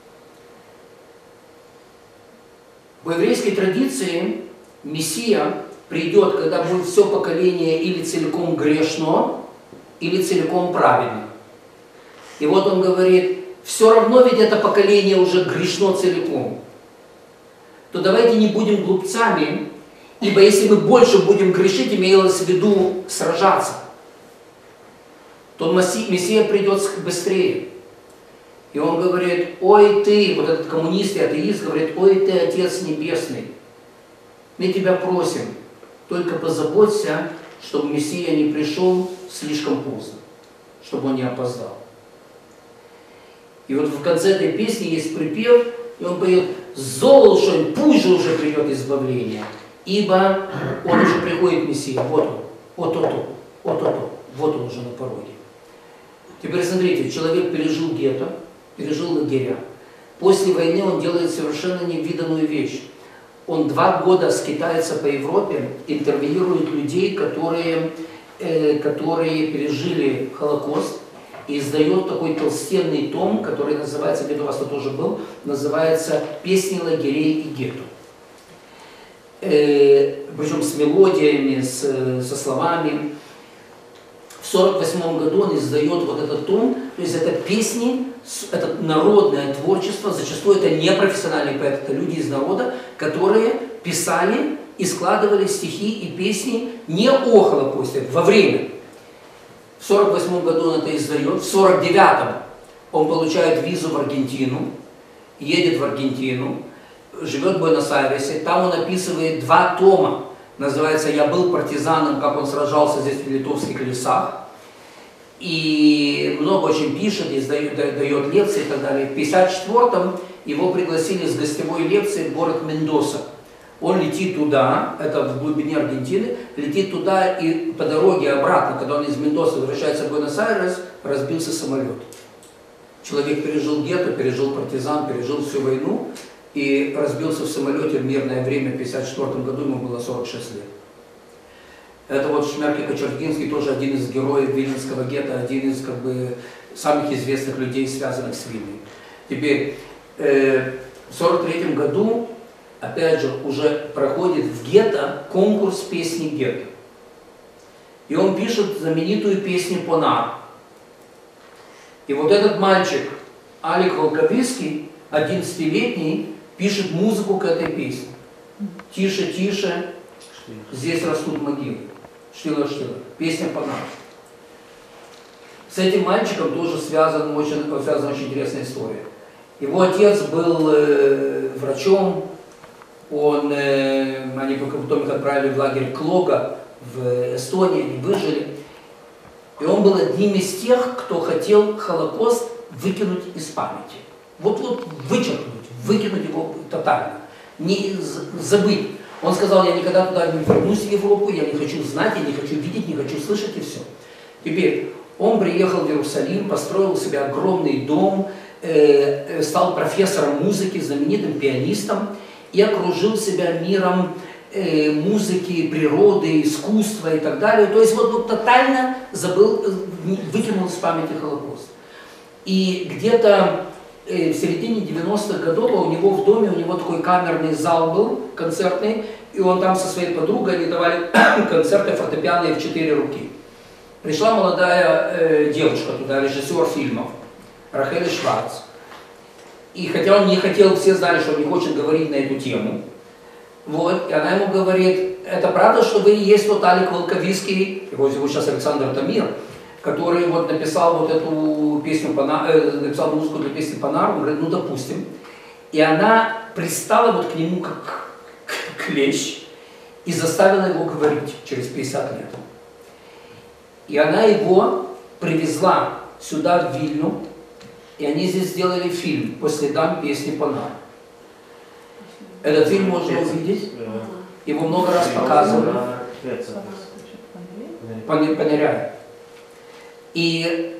В еврейской традиции Мессия придет, когда будет все поколение или целиком грешно, или целиком праведно. И вот он говорит, все равно ведь это поколение уже грешно целиком. То давайте не будем глупцами, ибо если мы больше будем грешить, имелось в виду сражаться, то Мессия придет быстрее. И он говорит: ой ты, вот этот коммунист и атеист говорит: ой ты, Отец Небесный, мы тебя просим, только позаботься, чтобы Мессия не пришел слишком поздно, чтобы он не опоздал. И вот в конце этой песни есть припев, и он поет: зол, что пусть же уже придет избавление, ибо он уже приходит, Мессия, вот он, вот он уже на пороге. Теперь смотрите, человек пережил гетто, пережил лагеря. После войны он делает совершенно невиданную вещь. Он 2 года скитается по Европе, интервьюирует людей, которые пережили Холокост, и издает такой толстенный том, который называется, где-то у вас тут тоже был, называется «Песни лагерей и гетто». Причем с мелодиями, со словами. В 1948 году он издает вот этот том, то есть это песни, это народное творчество, зачастую это не профессиональные поэты, это люди из народа, которые писали и складывали стихи и песни не о Холокосте, во время. В 1948 году он это издает, в 1949 он получает визу в Аргентину, едет в Аргентину, живет в Буэнос-Айресе, там он описывает 2 тома, называется «Я был партизаном, как он сражался здесь в литовских лесах». И много очень пишет, дает лекции и так далее. В 1954-м его пригласили с гостевой лекцией в город Мендоса. Он летит туда, это в глубине Аргентины, летит туда, и по дороге обратно, когда он из Мендоса возвращается в Буэнос-Айрес, разбился самолет. Человек пережил гетто, пережил партизан, пережил всю войну и разбился в самолете в мирное время в 1954 году, ему было 46 лет. Это вот Шмерке Кочергинский, тоже один из героев Виленского гетто, один из самых известных людей, связанных с Вильной. Теперь, в 1943 году, опять же, уже проходит в гетто конкурс песни гетто. И он пишет знаменитую песню «Понар». И вот этот мальчик, Алик Волковицкий, 11-летний, пишет музыку к этой песне. «Тише, тише, здесь растут могилы». Штила-штила. Песня «Понар». С этим мальчиком тоже связана очень интересная история. Его отец был врачом, они потом их отправили в лагерь Клога в Эстонии, они выжили. И он был одним из тех, кто хотел Холокост выкинуть из памяти. Вот вычеркнуть, выкинуть его тотально, не забыть. Он сказал: я никогда туда не вернусь, в Европу, я не хочу знать, я не хочу видеть, не хочу слышать, и все. Теперь он приехал в Иерусалим, построил себе огромный дом, стал профессором музыки, знаменитым пианистом, и окружил себя миром музыки, природы, искусства и так далее. То есть вот тотально забыл, выкинул из памяти Холокост. И где-то в середине 90-х годов у него в доме, у него такой камерный зал был, концертный, и он там со своей подругой, они давали концерты фортепианные в 4 руки. Пришла молодая девушка туда, режиссер фильмов, Рахель Шварц. И хотя он не хотел, все знали, что он не хочет говорить на эту тему, вот, и она ему говорит: это правда, что вы и есть тот Алик Волковицкий, его сейчас Александр Тамир, который вот написал вот эту песню, написал музыку для песни «Понар», он говорит: ну допустим. И она пристала вот к нему как клещ и заставила его говорить через 50 лет. И она его привезла сюда, в Вильну, и они здесь сделали фильм по следам песни «Понар». Этот фильм можно увидеть, его много раз показывали. Поныряя. И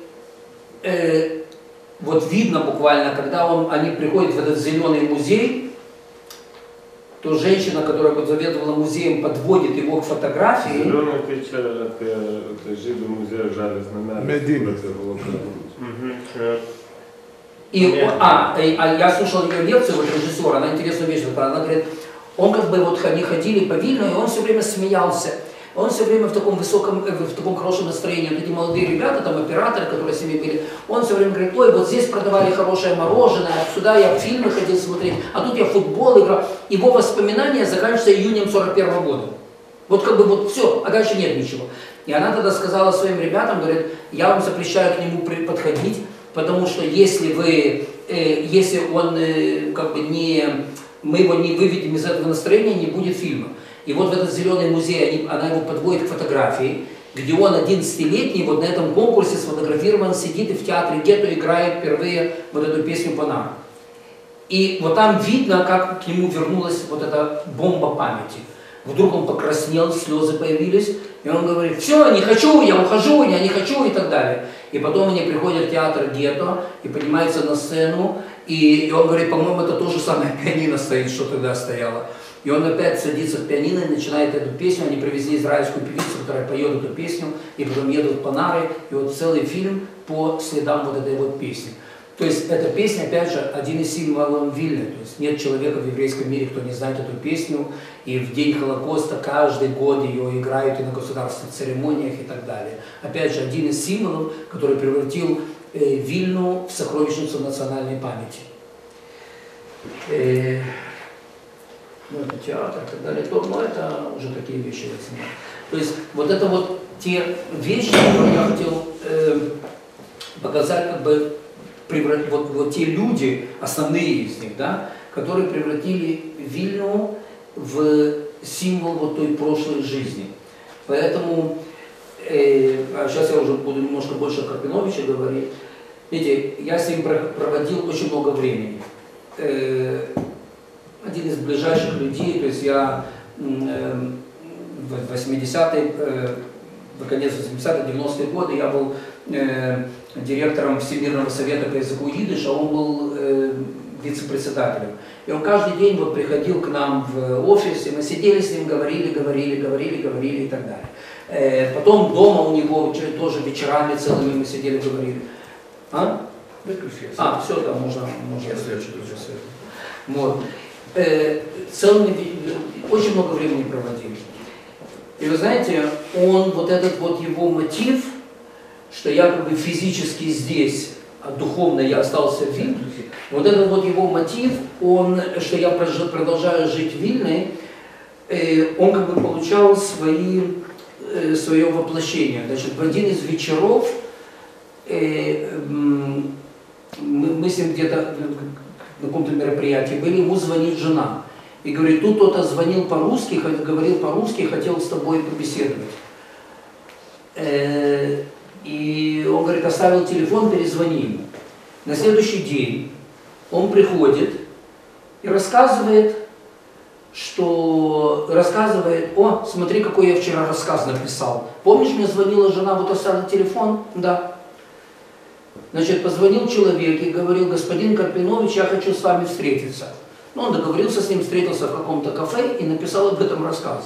вот видно буквально, когда они приходят в этот зеленый музей, то женщина, которая заведовала музеем, подводит его к фотографии. Зеленый печаль, это жидкий музей жалостно. И я слушал ее лекцию, вот режиссера, она интересную вещь сказала, она говорит, он они ходили по Вильну, и он все время смеялся. Он все время в таком хорошем настроении. Вот эти молодые ребята, там операторы, которые с ними были, он все время говорит: ой, вот здесь продавали хорошее мороженое, сюда я фильмы ходил смотреть, а тут я в футбол играл. Его воспоминания заканчиваются июнем 1941 года. Вот все, а дальше нет ничего. И она тогда сказала своим ребятам, говорит: я вам запрещаю к нему подходить, потому что если он как бы мы его не выведем из этого настроения, не будет фильма. И вот в этот зеленый музей она его подводит к фотографии, где он 11-летний вот на этом конкурсе сфотографирован, сидит и в театре Гетто играет впервые вот эту песню Панары. И вот там видно, как к нему вернулась вот эта бомба памяти. Вдруг он покраснел, слезы появились, и он говорит: все, не хочу, я ухожу, я не хочу, и так далее. И потом они приходят в театр Гетто и поднимаются на сцену, и он говорит: по-моему, это то же самое пианино стоит, что тогда стояло. И он опять садится в пианино и начинает эту песню. Они привезли израильскую певицу, которая поет эту песню, и потом едут в Панары, и вот целый фильм по следам вот этой вот песни. То есть эта песня, опять же, один из символов Вильны. То есть нет человека в еврейском мире, кто не знает эту песню. И в день Холокоста каждый год ее играют и на государственных церемониях и так далее. Опять же, один из символов, который превратил Вильну в сокровищницу национальной памяти. Ну, это театр и так далее. Но это уже такие вещи. То есть вот это вот те вещи, которые я хотел показать, как бы вот те люди, основные из них, да, которые превратили Вильну в символ вот той прошлой жизни. Поэтому, сейчас я уже буду немножко больше о Карпиновиче говорить. Видите, я с ним проводил очень много времени. Один из ближайших людей, то есть я в 80-е, в конец 80-х, 90-е годы я был директором Всемирного совета по языку идиш, а он был вице-председателем. И он каждый день вот приходил к нам в офис, и мы сидели с ним, говорили и так далее. Потом дома у него тоже вечерами целыми мы сидели, говорили. Все, там можно вот. Очень много времени проводили. И вы знаете, он, вот этот вот его мотив, что я как бы физически здесь, а духовно я остался в Вильне, вот этот вот его мотив, что я продолжаю жить в Вильне, он как бы получал свое воплощение. Значит, в один из вечеров мы с ним где-то на каком-то мероприятии были, ему звонит жена. И говорит: тут кто-то звонил по-русски, говорил по-русски, хотел с тобой побеседовать. И он говорит: оставил телефон, перезвони ему. На следующий день он приходит и рассказывает: о, смотри, какой я вчера рассказ написал. Помнишь, мне звонила жена, вот оставил телефон? Да. Значит, позвонил человек и говорил: господин Карпинович, я хочу с вами встретиться. Ну, он договорился с ним, встретился в каком-то кафе и написал об этом рассказ.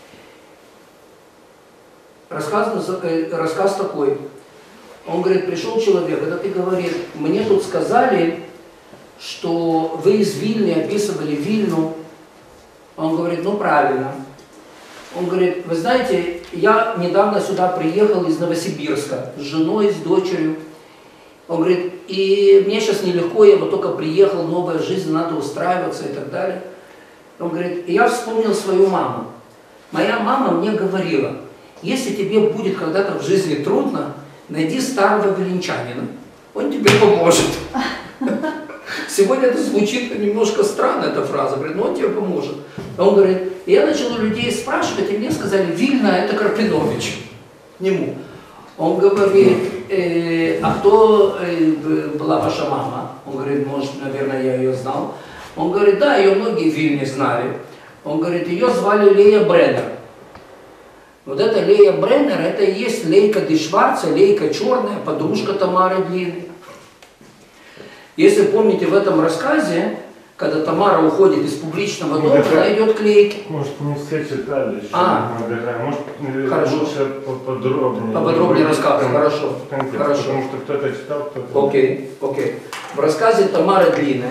Рассказ такой. Он говорит: пришел человек, этот и говорит: мне тут сказали, что вы из Вильны описывали Вильну. Он говорит: ну правильно. Он говорит: вы знаете, я недавно сюда приехал из Новосибирска с женой, с дочерью. Он говорит: и мне сейчас нелегко, я вот только приехал, новая жизнь, надо устраиваться и так далее. Он говорит: и я вспомнил свою маму. Моя мама мне говорила: если тебе будет когда-то в жизни трудно, найди старого виленчанина, он тебе поможет. Сегодня это звучит немножко странно, эта фраза, говорит: но он тебе поможет. Он говорит: и я начал у людей спрашивать, и мне сказали: Вильна — это Карпинович. К нему. Он говорит: а кто была ваша мама? Он говорит: может, наверное, я ее знал. Он говорит: да, ее многие в Вильне знали. Он говорит: ее звали Лея Бреннер. Вот эта Лея Бреннер, это и есть Лейка де Шварца, Лейка черная, подружка Тамары Длинной. Если помните, в этом рассказе, когда Тамара уходит из публичного дома, она идет к Лейке. Может, не все читали еще. Может, хорошо. Лучше поподробнее. Поподробнее рассказывать, хорошо. Хорошо. Потому что кто-то читал, кто-то... Окей. В рассказе Тамары Длинной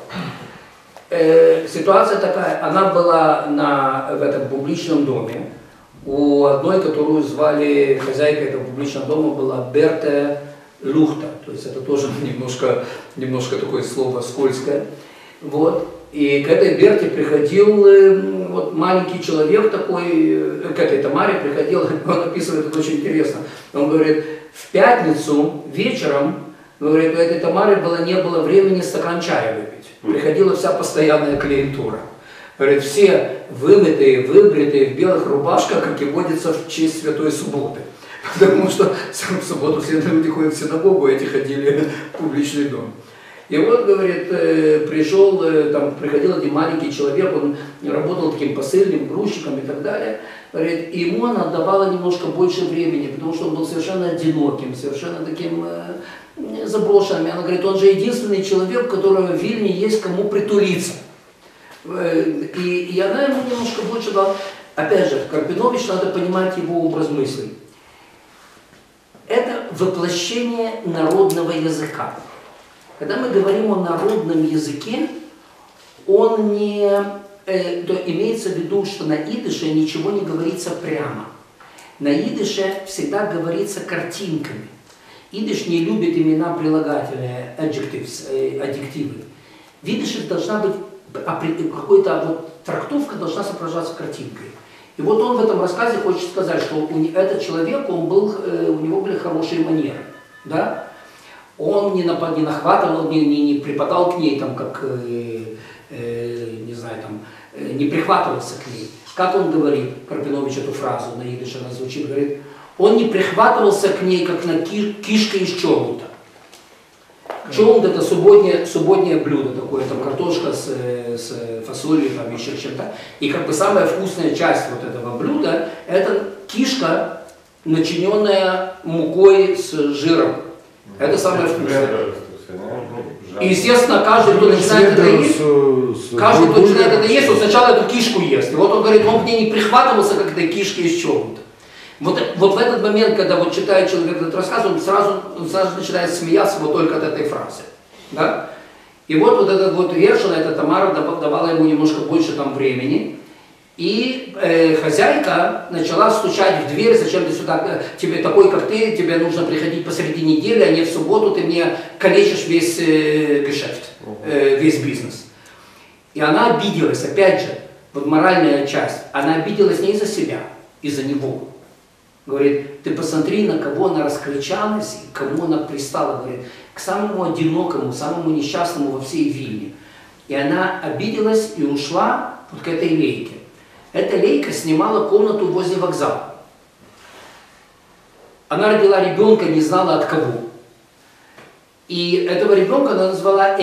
ситуация такая, она была в этом публичном доме. У одной, которую звали, хозяйка этого публичного дома была Берте Люхта. То есть это тоже немножко такое слово скользкое. Вот. И к этой Берте приходил вот маленький человек такой, к этой Тамаре приходил, он описывает это очень интересно. Он говорит: в пятницу вечером Говорит, у этой Тамары не было времени стакан чая выпить. Приходила вся постоянная клиентура. Говорит, все вымытые, выбритые, в белых рубашках, как и водится в честь Святой Субботы. Потому что в субботу все люди ходят в синагогу, а эти ходили в публичный дом. И вот, говорит, приходил один маленький человек, он работал таким посыльным, грузчиком и так далее. Говорит, и ему она отдавала немножко больше времени, потому что он был совершенно одиноким, совершенно таким заброшенным. Она говорит, он же единственный человек, у которого в Вильне есть кому притулиться. И она ему немножко больше дала. Опять же, Карпинович, надо понимать его образ мыслей. Это воплощение народного языка. Когда мы говорим о народном языке, он не... имеется в виду, что на идыше ничего не говорится прямо. На идыше всегда говорится картинками. Идыш не любит имена прилагательные, аддиктивы. В идыше должна быть какая-то трактовка должна сопровождаться картинкой. И вот он в этом рассказе хочет сказать, что этот человек, у него были хорошие манеры. Да? Он не нахватывал, не припадал к ней, не прихватывался к ней. Как он говорит, Карпинович, эту фразу на идыше, она звучит, говорит, он не прихватывался к ней, как на кишке из чоунта. Чоунт — это субботнее блюдо такое, там картошка с фасолью, там еще чем-то. И как бы самая вкусная часть вот этого блюда — это кишка, начиненная мукой с жиром. Это самое вкусное. И, естественно, каждый, кто начинает это есть, он сначала эту кишку ест. И вот он говорит, он к ней не прихватывался, как этой кишки из чего-то. Вот в этот момент, когда вот читает человек этот рассказ, он сразу начинает смеяться вот только от этой фразы. Да? И вот этот вот Гершел, эта Тамара давала ему немножко больше там времени. И хозяйка начала стучать в дверь, зачем ты сюда, тебе такой, как ты, тебе нужно приходить посреди недели, а не в субботу, ты мне калечишь весь гешефт, весь бизнес. И она обиделась, опять же, вот моральная часть, она обиделась не из-за себя, из-за него. Говорит, ты посмотри, на кого она раскричалась, к кому она пристала, говорит, к самому одинокому, самому несчастному во всей Вильне. И она обиделась и ушла вот к этой лейке. Эта лейка снимала комнату возле вокзала. Она родила ребенка, не знала от кого. И этого ребенка она назвала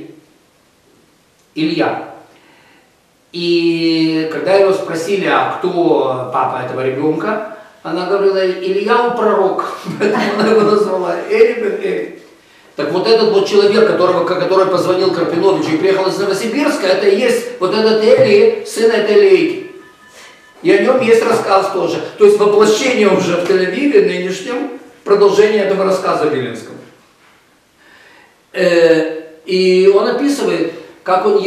Илья. И когда его спросили, а кто папа этого ребенка, она говорила, Илья пророк. Поэтому она его назвала Эль. Так вот этот вот человек, который позвонил Карпиновичу и приехал из Новосибирска, это и есть вот этот Эли, сын этой лейки. И о нем есть рассказ тоже. То есть воплощение уже в Тель-Авиве нынешнем, продолжение этого рассказа виленского. И он описывает, как он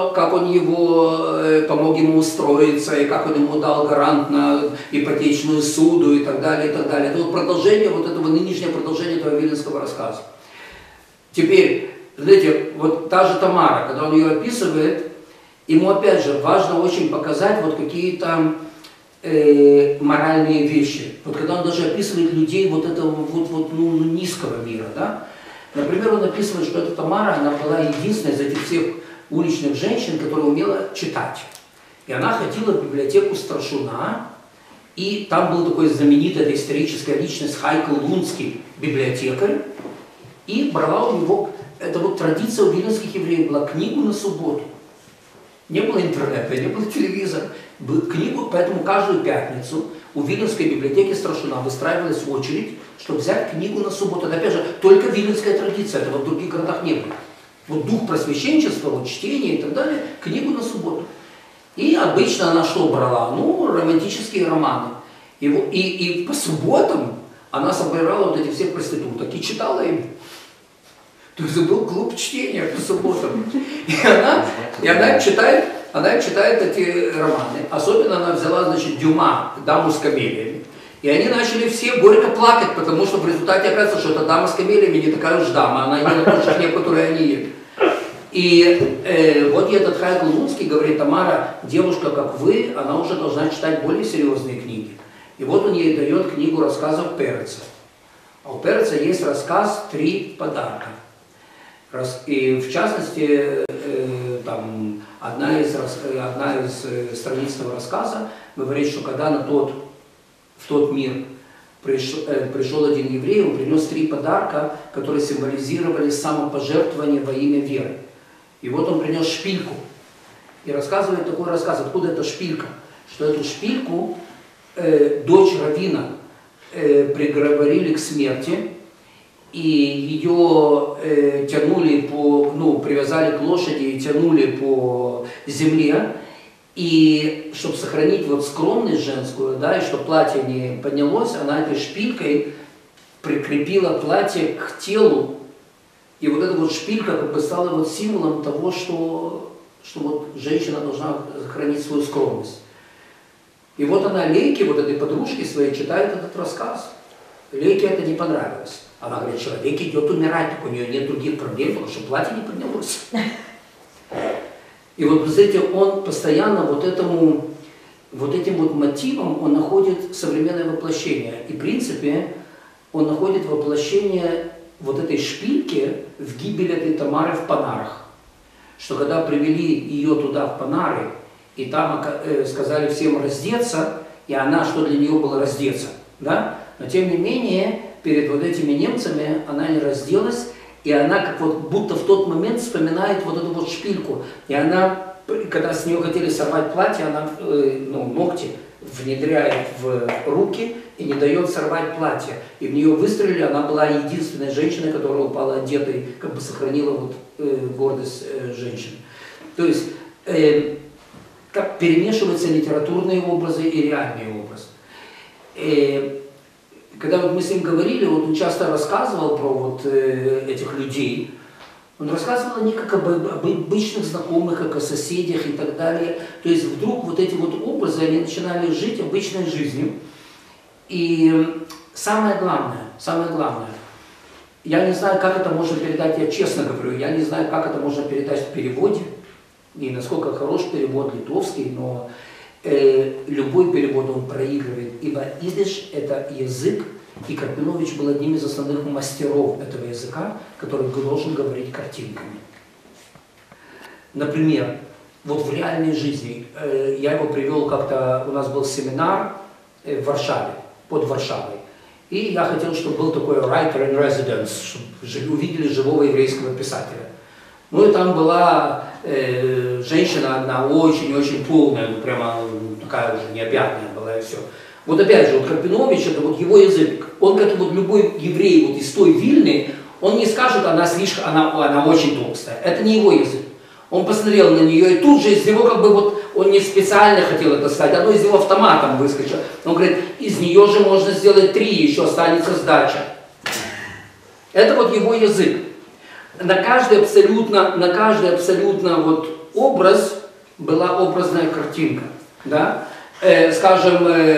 помог ему устроиться, и как он ему дал гарант на ипотечную суду и так далее, и так далее. Это вот продолжение, вот этого нынешнее продолжение этого виленского рассказа. Теперь, знаете, вот та же Тамара, когда он ее описывает, ему опять же важно очень показать вот какие-то моральные вещи. Вот когда он даже описывает людей вот этого низкого мира, да? Например, он описывает, что эта Тамара, она была единственной из этих всех уличных женщин, которая умела читать. И она ходила в библиотеку Страшуна, и там был такой знаменитый, это историческая личность Хайкл Лунский, библиотекарь, и брала у него, это вот традиция у виленских евреев была, книгу на субботу. Не было интернета, не было телевизора. Книгу, поэтому каждую пятницу у Виленской библиотеки Страшуна выстраивалась очередь, чтобы взять книгу на субботу. Это, опять же, только виленская традиция, этого в других городах не было. Вот дух просвещенчества, вот чтение и так далее, книгу на субботу. И обычно она что брала? Ну, романтические романы. И по субботам она собирала вот эти все проституток и читала им. То есть был клуб чтения по субботам. И она читает эти романы. Особенно она взяла, значит, Дюма, «Даму с камелиями». И они начали все горько плакать, потому что в результате оказывается, что эта дама с камелиями не такая уж дама, она ела тот же хлеб, который они ели. И вот этот Хайкл Лунский говорит, Тамара, девушка, как вы, она уже должна читать более серьезные книги. И вот он ей дает книгу рассказов Переца. А у Переца есть рассказ «Три подарка». И в частности, там, одна из страниц этого рассказа говорит, что когда в тот мир пришел один еврей, он принес 3 подарка, которые символизировали самопожертвование во имя веры. И вот он принес шпильку. И рассказывает такой рассказ, откуда эта шпилька. Что эту шпильку дочь раввина приговорили к смерти, и ее тянули привязали к лошади и тянули по земле. И чтобы сохранить вот скромность женскую, да, и чтобы платье не поднялось, она этой шпилькой прикрепила платье к телу. И вот эта вот шпилька как бы стала вот символом того, что вот женщина должна сохранить свою скромность. И вот она Лейке, вот этой подружке своей, читает этот рассказ. Лейке это не понравилось. Она говорит, человек идет умирать, так у нее нет других проблем, потому что платье не поднялось. И вот, знаете, он постоянно вот этим вот мотивом он находит современное воплощение. И в принципе он находит воплощение вот этой шпильки в гибели этой Тамары в Панарах. Что когда привели ее туда, в Панары, и там сказали всем раздеться, и она, что для нее было раздеться, да? Но тем не менее, перед вот этими немцами она не разделась, и она как вот будто в тот момент вспоминает вот эту вот шпильку. И она, когда с нее хотели сорвать платье, она ногти внедряет в руки и не дает сорвать платье. И в нее выстрелили, она была единственной женщиной, которая упала одетой, как бы сохранила вот, гордость женщины. То есть, как перемешиваются литературные образы и реальные образы. Когда вот мы с ним говорили, вот он часто рассказывал про вот этих людей. Он рассказывал не как об обычных знакомых, как о соседях и так далее. То есть вдруг вот эти вот образы, они начинали жить обычной жизнью. И самое главное, я не знаю, как это можно передать, я честно говорю, я не знаю, как это можно передать в переводе, и насколько хорош перевод литовский, но любой перевод он проигрывает, ибо идиш – это язык, и Карпинович был одним из основных мастеров этого языка, который должен говорить картинками. Например, вот в реальной жизни, я его привел как-то, у нас был семинар в Варшаве, под Варшавой, и я хотел, чтобы был такой writer in residence, чтобы увидели живого еврейского писателя. Ну и там была женщина одна очень-очень полная, ну прямо такая уже необъятная была и все. Вот опять же, вот Карпинович, это вот его язык. Он, как и вот любой еврей вот из той Вильны, он не скажет, она очень толстая. Это не его язык. Он посмотрел на нее, и тут же из него как бы вот, он не специально хотел это стать, оно из него автоматом выскочило. Он говорит, из нее же можно сделать 3, еще останется сдача. Это вот его язык. На каждый абсолютно вот образ была образная картинка. Да? Скажем,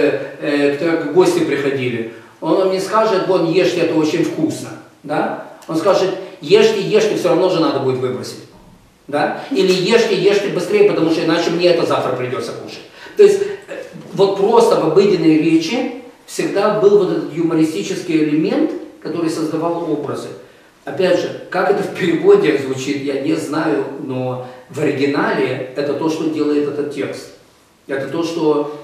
к гости приходили, он мне скажет, вон, ешьте, это очень вкусно. Да? Он скажет, ешьте, все равно же надо будет выбросить. Да? Или ешьте быстрее, потому что иначе мне это завтра придется кушать. То есть вот просто в обыденной речи всегда был вот этот юмористический элемент, который создавал образы. Опять же, как это в переводе звучит, я не знаю, но в оригинале это то, что делает этот текст. Это то, что,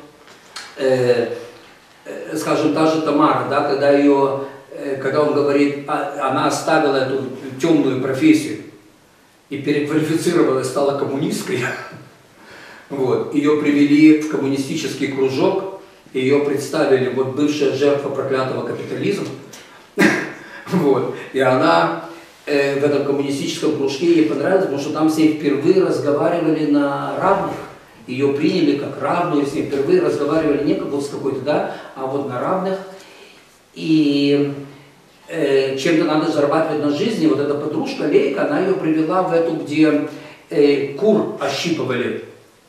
скажем, та же Тамара, да, когда он говорит, она оставила эту темную профессию и переквалифицировалась, стала коммунисткой, вот, ее привели в коммунистический кружок, ее представили, вот, бывшая жертва проклятого капитализма, вот. И она в этом коммунистическом кружке ей понравилось, потому что там с ней впервые разговаривали на равных. Ее приняли как равную, с ней впервые разговаривали не как вот с какой-то, да, а вот на равных. И чем-то надо зарабатывать на жизни. Вот эта подружка Лейка, она ее привела в эту, где кур ощипывали.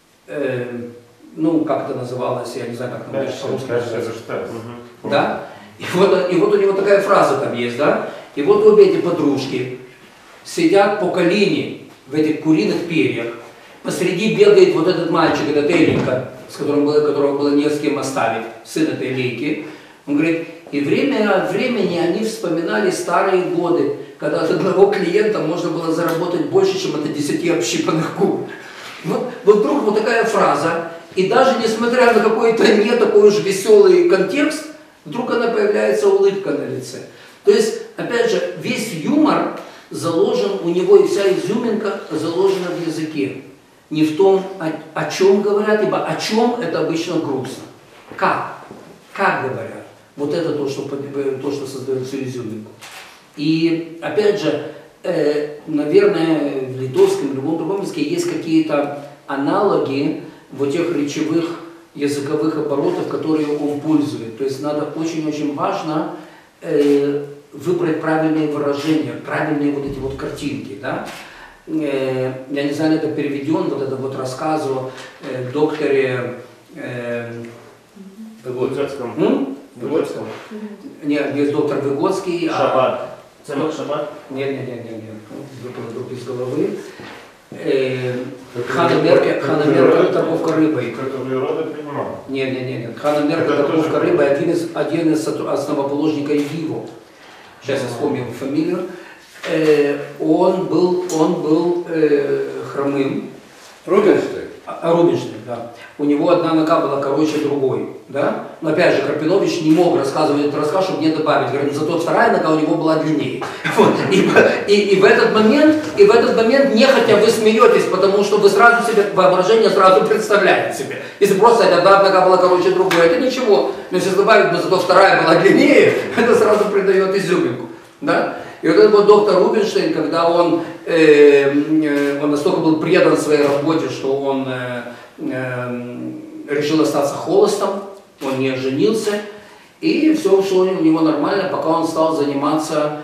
Ну, как это называлось, я не знаю, как там по-русски. Да? И вот у него такая фраза там есть, да? И вот обе эти подружки сидят по колени в этих куриных перьях. Посреди бегает вот этот мальчик, этот Эленька, которого было не с кем оставить, сын этой Лейки. Он говорит, И время от времени они вспоминали старые годы, когда от одного клиента можно было заработать больше, чем от 10 общипанных губ. Вот вдруг вот такая фраза, и даже несмотря на какой-то не такой уж веселый контекст, вдруг она появляется улыбка на лице. То есть, опять же, весь юмор заложен, у него и вся изюминка заложена в языке. Не в том, о чем говорят, ибо о чем это обычно грустно. Как? Как говорят? Вот это то, что создает всю изюминку. И, опять же, наверное, в литовском, в любом другом языке есть какие-то аналоги вот тех речевых языковых оборотов, которые он пользует. То есть надо очень-очень важно выбрать правильные выражения, правильные вот эти вот картинки. Да? Я не знаю, это переведен, вот этот вот рассказ о докторе Выгодском. Выгодском? Нет, есть доктор Выгодский. Шаббат. Цемах Шаббат? Нет. Выпало вдруг из головы. Хана Мерка, торговка рыбой. Который роды принимал. Нет. Хана Мерка, торговка рыбой, один из основоположников ИГИВО. Сейчас я вспомнил фамилию. Он был хромым. Рубинштейн. Рубинштейн, да. У него одна нога была короче другой, да. Но опять же, Карпинович не мог рассказывать этот рассказ, чтобы не добавить. Говорит, зато вторая нога у него была длиннее. Вот. И в этот момент нехотя вы смеетесь, потому что вы сразу себе воображение сразу представляете себе. Если просто одна нога была короче другой, это ничего. Но если добавить, но зато вторая была длиннее, это сразу придает изюминку, да. И вот этот вот доктор Рубинштейн, когда он настолько был предан своей работе, что он решил остаться холостом, он не женился, и все ушло у него нормально, пока он стал заниматься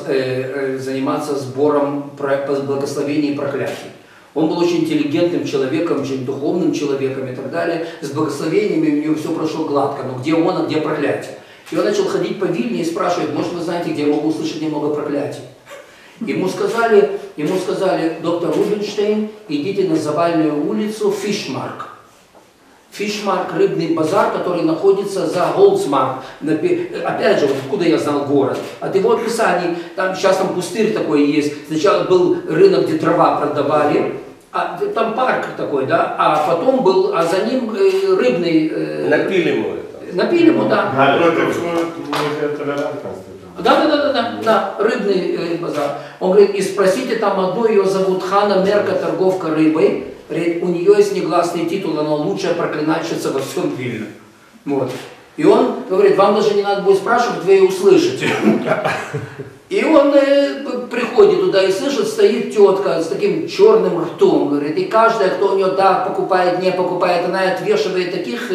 сбором благословений и проклятий. Он был очень интеллигентным человеком, очень духовным человеком и так далее. С благословениями у него все прошло гладко, но где он, а где проклятие? И он начал ходить по Вильне и спрашивает, может, вы знаете, где я могу услышать немного проклятий? Ему сказали, доктор Рубинштейн, идите на Завальную улицу Фишмарк. Фишмарк – рыбный базар, который находится за Голдсмарк. Опять же, вот откуда я знал город? От его описаний, сейчас там пустырь такой есть. Сначала был рынок, где трава продавали, там парк такой, да, а потом был, а за ним рыбный... Напили ему это. Напили ему, да. Против толерантности. Да, рыбный базар. Он говорит, и спросите там одну, ее зовут Хана Мерка, торговка рыбой. Говорит, у нее есть негласный титул, она лучшая проклинальщица во всем Вильне. Вот. И он говорит, вам даже не надо будет спрашивать, вы ее услышите. И он приходит туда и слышит, стоит тетка с таким черным ртом, говорит, и каждая, кто у нее да, покупает, не покупает, она отвешивает таких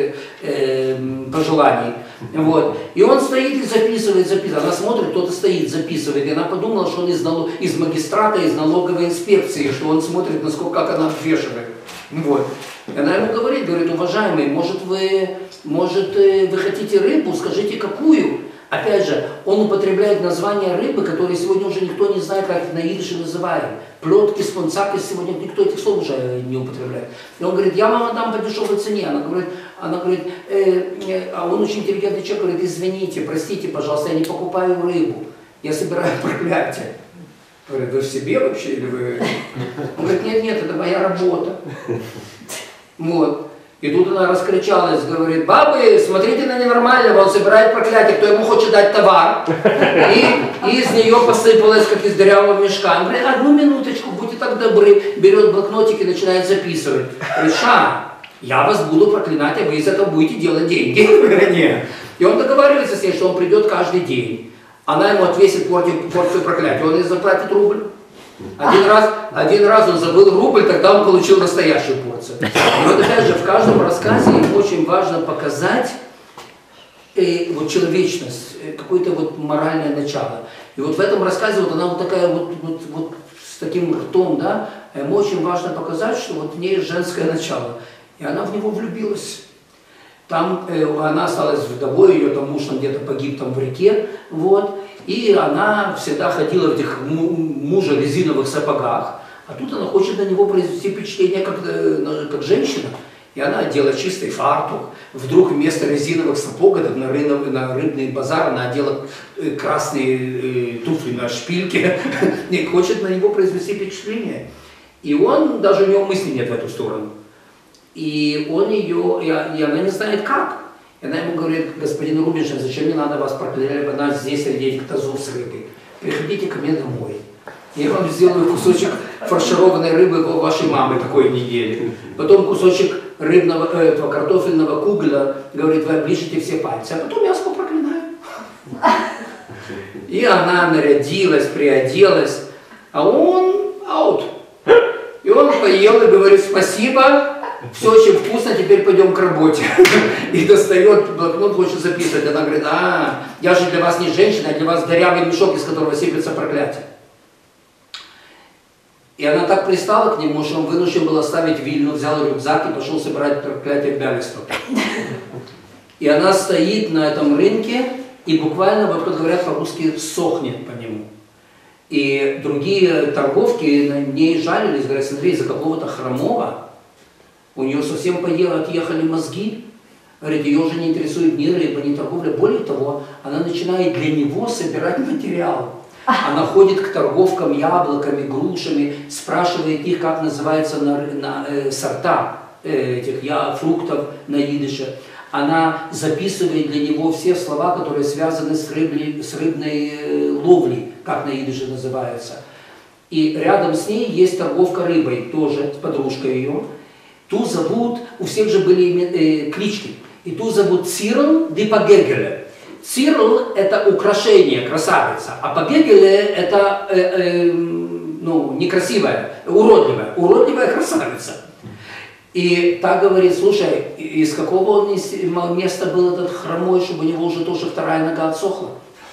пожеланий. Вот. И он стоит и записывает. Она смотрит, кто-то стоит, записывает. И она подумала, что он из магистрата, из налоговой инспекции, что он смотрит, как она обвешивает. Вот. И она ему говорит, уважаемый, может вы хотите рыбу, скажите какую? Опять же, он употребляет название рыбы, которые сегодня уже никто не знает, как на идише называем. Плетки, спонсаки, сегодня никто этих слов уже не употребляет. И он говорит, я вам отдам по дешевой цене. Она говорит, а он очень интеллигентный человек, говорит, извините, простите, пожалуйста, я не покупаю рыбу, я собираю проклятие. Говорит, вы в себе вообще или вы... Он говорит, нет, это моя работа. Вот. И тут она раскричалась, говорит, бабы, смотрите на ненормального, он собирает проклятие, кто ему хочет дать товар. И из нее посыпалось, как из дырявого мешка. Он говорит, одну минуточку, будьте так добры. Берет блокнотик и начинает записывать. Говорит, я вас буду проклинать, а вы из этого будете делать деньги. Нет. И он договаривается с ней, что он придет каждый день. Она ему отвесит порцию проклятия, он ей заплатит рубль. Один раз он забыл рубль, тогда он получил настоящую порцию. И вот опять же, в каждом рассказе им очень важно показать вот человечность, какое-то вот моральное начало. И вот в этом рассказе вот она вот такая вот с таким ртом, да, ему очень важно показать, что вот в ней женское начало. И она в него влюбилась. Там она осталась вдовой, ее там муж там где-то погиб там в реке, вот. И она всегда ходила в этих мужа резиновых сапогах, а тут она хочет на него произвести впечатление как женщина. И она одела чистый фартук. Вдруг вместо резиновых сапог на рыбный базар она одела красные туфли на шпильке. И хочет на него произвести впечатление. И он, даже у него мысли нет в эту сторону. И он ее, и она не знает как. И она ему говорит: господин Рубинштейн, зачем мне надо вас проклять, она здесь среди этих тазов с рыбой. Приходите ко мне домой. Я вам сделаю кусочек фаршированной рыбы вашей мамы, такой не ели. Потом кусочек этого картофельного кугля, говорит, вы оближете все пальцы, а потом я вас попроклинаю. И она нарядилась, приоделась, а он аут. И он поел и говорит: спасибо, все очень вкусно, теперь пойдем к работе. И достает блокнот, хочет записывать. Она говорит: я же для вас не женщина, а для вас дырявый мешок, из которого сыплется проклятие. И она так пристала к нему, что он вынужден был оставить Вильну, взял рюкзак и пошел собирать проклятие в Бялисток. И она стоит на этом рынке и буквально, вот как говорят по-русски, сохнет по нему. И другие торговки на ней жалились, говорят: смотри, из-за какого-то хромого у нее совсем отъехали мозги. Говорит, ее уже не интересует ни рыба, ни торговля. Более того, она начинает для него собирать материал. Она ходит к торговкам яблоками, грушами, спрашивает их, как называются сорта этих фруктов на идише. Она записывает для него все слова, которые связаны с рыбной ловлей, как на идише называется. И рядом с ней есть торговка рыбой, тоже подружка ее. Ту зовут, у всех же были клички, и ту зовут Цирл де Пагегеле. Цирл – это украшение, красавица, а Пагегеле – это некрасивая, уродливая красавица. И та говорит: слушай, из какого он места был этот хромой, чтобы у него уже тоже вторая нога отсохла?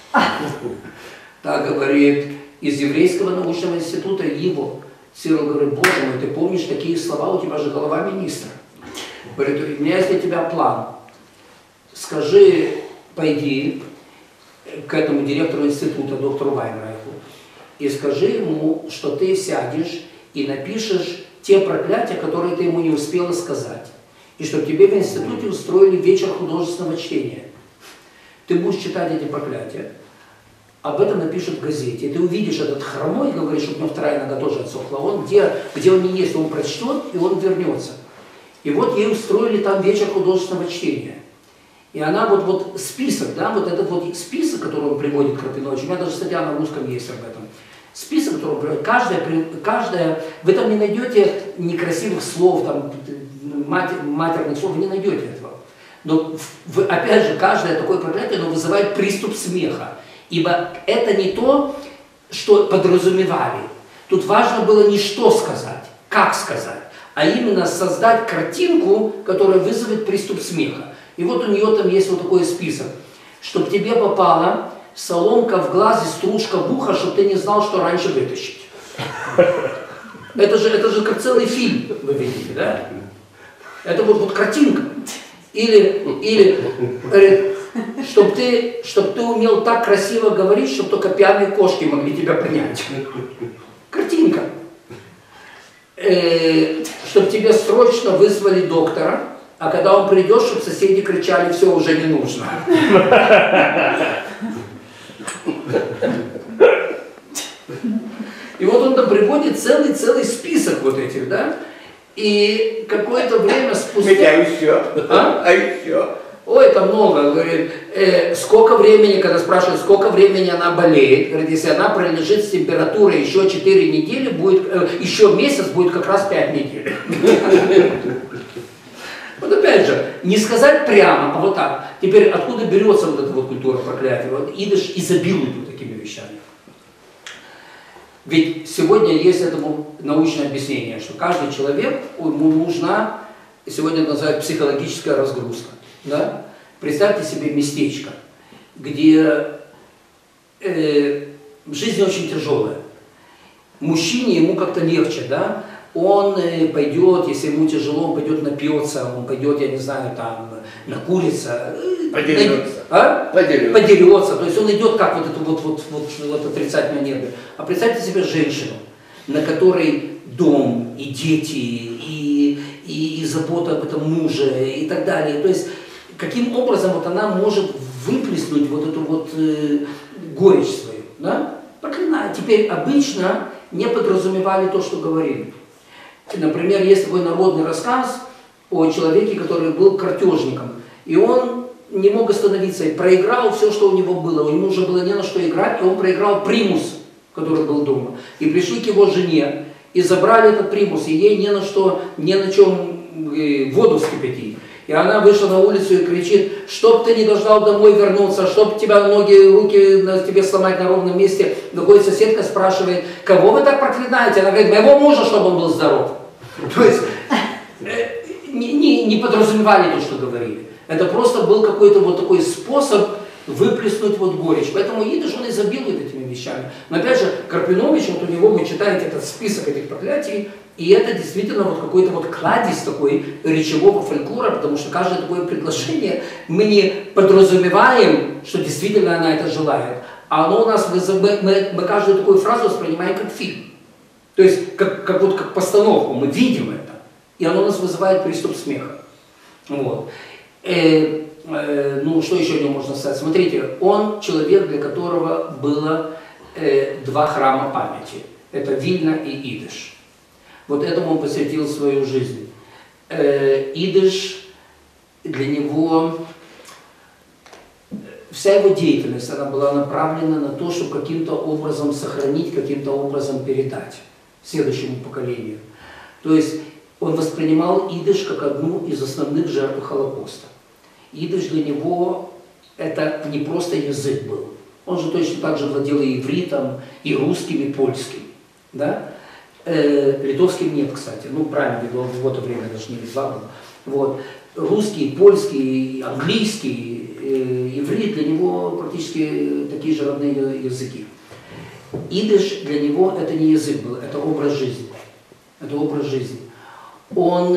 Та говорит: из еврейского научного института его. Цирл говорит: боже мой, ты помнишь такие слова, у тебя же голова министра. Говорит: у меня есть для тебя план. Скажи, пойди к этому директору института, доктору Вайнрайху, и скажи ему, что ты сядешь и напишешь те проклятия, которые ты ему не успела сказать. И чтобы тебе в институте устроили вечер художественного чтения. Ты будешь читать эти проклятия, об этом напишут в газете. И ты увидишь этот хромой, говоришь, чтобы у него вторая нога тоже отсохла. Он где он не есть, он прочтет, и он вернется. И вот ей устроили там вечер художественного чтения. И она вот список, да, вот этот вот список, который он приводит к Рабиновичу, у меня даже статья на русском есть об этом. Список, который он приводит, каждая, вы там не найдете некрасивых слов, там, матерных слов, вы не найдете этого. Но опять же, каждое такое проклятие, оно вызывает приступ смеха. Ибо это не то, что подразумевали. Тут важно было не что сказать, как сказать, а именно создать картинку, которая вызовет приступ смеха. И вот у нее там есть вот такой список. Чтобы тебе попала соломка в глаз и стружка в ухо, чтобы ты не знал, что раньше вытащить. Это же как целый фильм, вы видите, да? Это вот картинка. Или чтобы ты умел так красиво говорить, чтобы только пьяные кошки могли тебя понять. Картинка. Чтобы тебе срочно вызвали доктора, а когда он придет, чтобы соседи кричали: все, уже не нужно. И вот он там приводит целый список вот этих, да? И какое-то время спустя... А еще? А еще? Ой, это много. Говорит, сколько времени, когда спрашивают, сколько времени она болеет, говорит, если она пролежит с температурой еще 4 недели, будет, еще месяц, будет как раз 5 недель. Вот опять же, не сказать прямо, а вот так. Теперь откуда берется вот эта вот культура проклятия? Вот идиш изобилует вот такими вещами. Ведь сегодня есть этому научное объяснение, что каждый человек, ему нужна, сегодня называют психологическая разгрузка. Да? Представьте себе местечко, где жизнь очень тяжелая. Мужчине ему как-то легче, да? Он пойдет, если ему тяжело, он пойдет напьется, он пойдет, я не знаю, там, накурится. Подерется. Подерется. То есть он идет как вот отрицательную энергию. А представьте себе женщину, на которой дом, и дети, и забота об этом муже и так далее. То есть, каким образом вот она может выплеснуть вот эту вот горечь свою, да? Проклиная. Теперь обычно не подразумевали то, что говорили. Например, есть такой народный рассказ о человеке, который был картежником, и он не мог остановиться, и проиграл все, что у него было. У него уже было не на что играть, и он проиграл примус, который был дома. И пришли к его жене, и забрали этот примус, и ей не на чем воду вскипятить. И она вышла на улицу и кричит: чтоб ты не должна домой вернуться, чтоб тебя ноги, руки на тебе сломать на ровном месте. Выходит соседка, спрашивает: кого вы так проклинаете? Она говорит: моего мужа, чтобы он был здоров. То есть не подразумевали то, что говорили. Это просто был какой-то вот такой способ выплеснуть вот горечь. Поэтому идиш, он изобилует этими вещами. Но опять же, Карпинович, вот у него вы читаете этот список этих проклятий, и это действительно вот какой-то вот кладезь такой речевого фольклора, потому что каждое такое предложение мы не подразумеваем, что действительно она это желает, а оно у нас, мы каждую такую фразу воспринимаем как фильм. То есть как постановку, мы видим это, и оно у нас вызывает приступ смеха. Вот. Ну, что еще о нем можно сказать? Смотрите, он человек, для которого было два храма памяти. Это Вильна и идиш. Вот этому он посвятил свою жизнь. Идиш, для него, вся его деятельность, она была направлена на то, чтобы каким-то образом сохранить, каким-то образом передать следующему поколению. То есть он воспринимал идиш как одну из основных жертв Холокоста. Идиш для него это не просто язык был. Он же точно так же владел и ивритом, и русским, и польским. Да? Литовским нет, кстати. Ну, правильно, в это время даже не Литва был. Вот. Русский, польский, английский, иврит для него практически такие же родные языки. Идиш для него это не язык был, это образ жизни. Это образ жизни. Он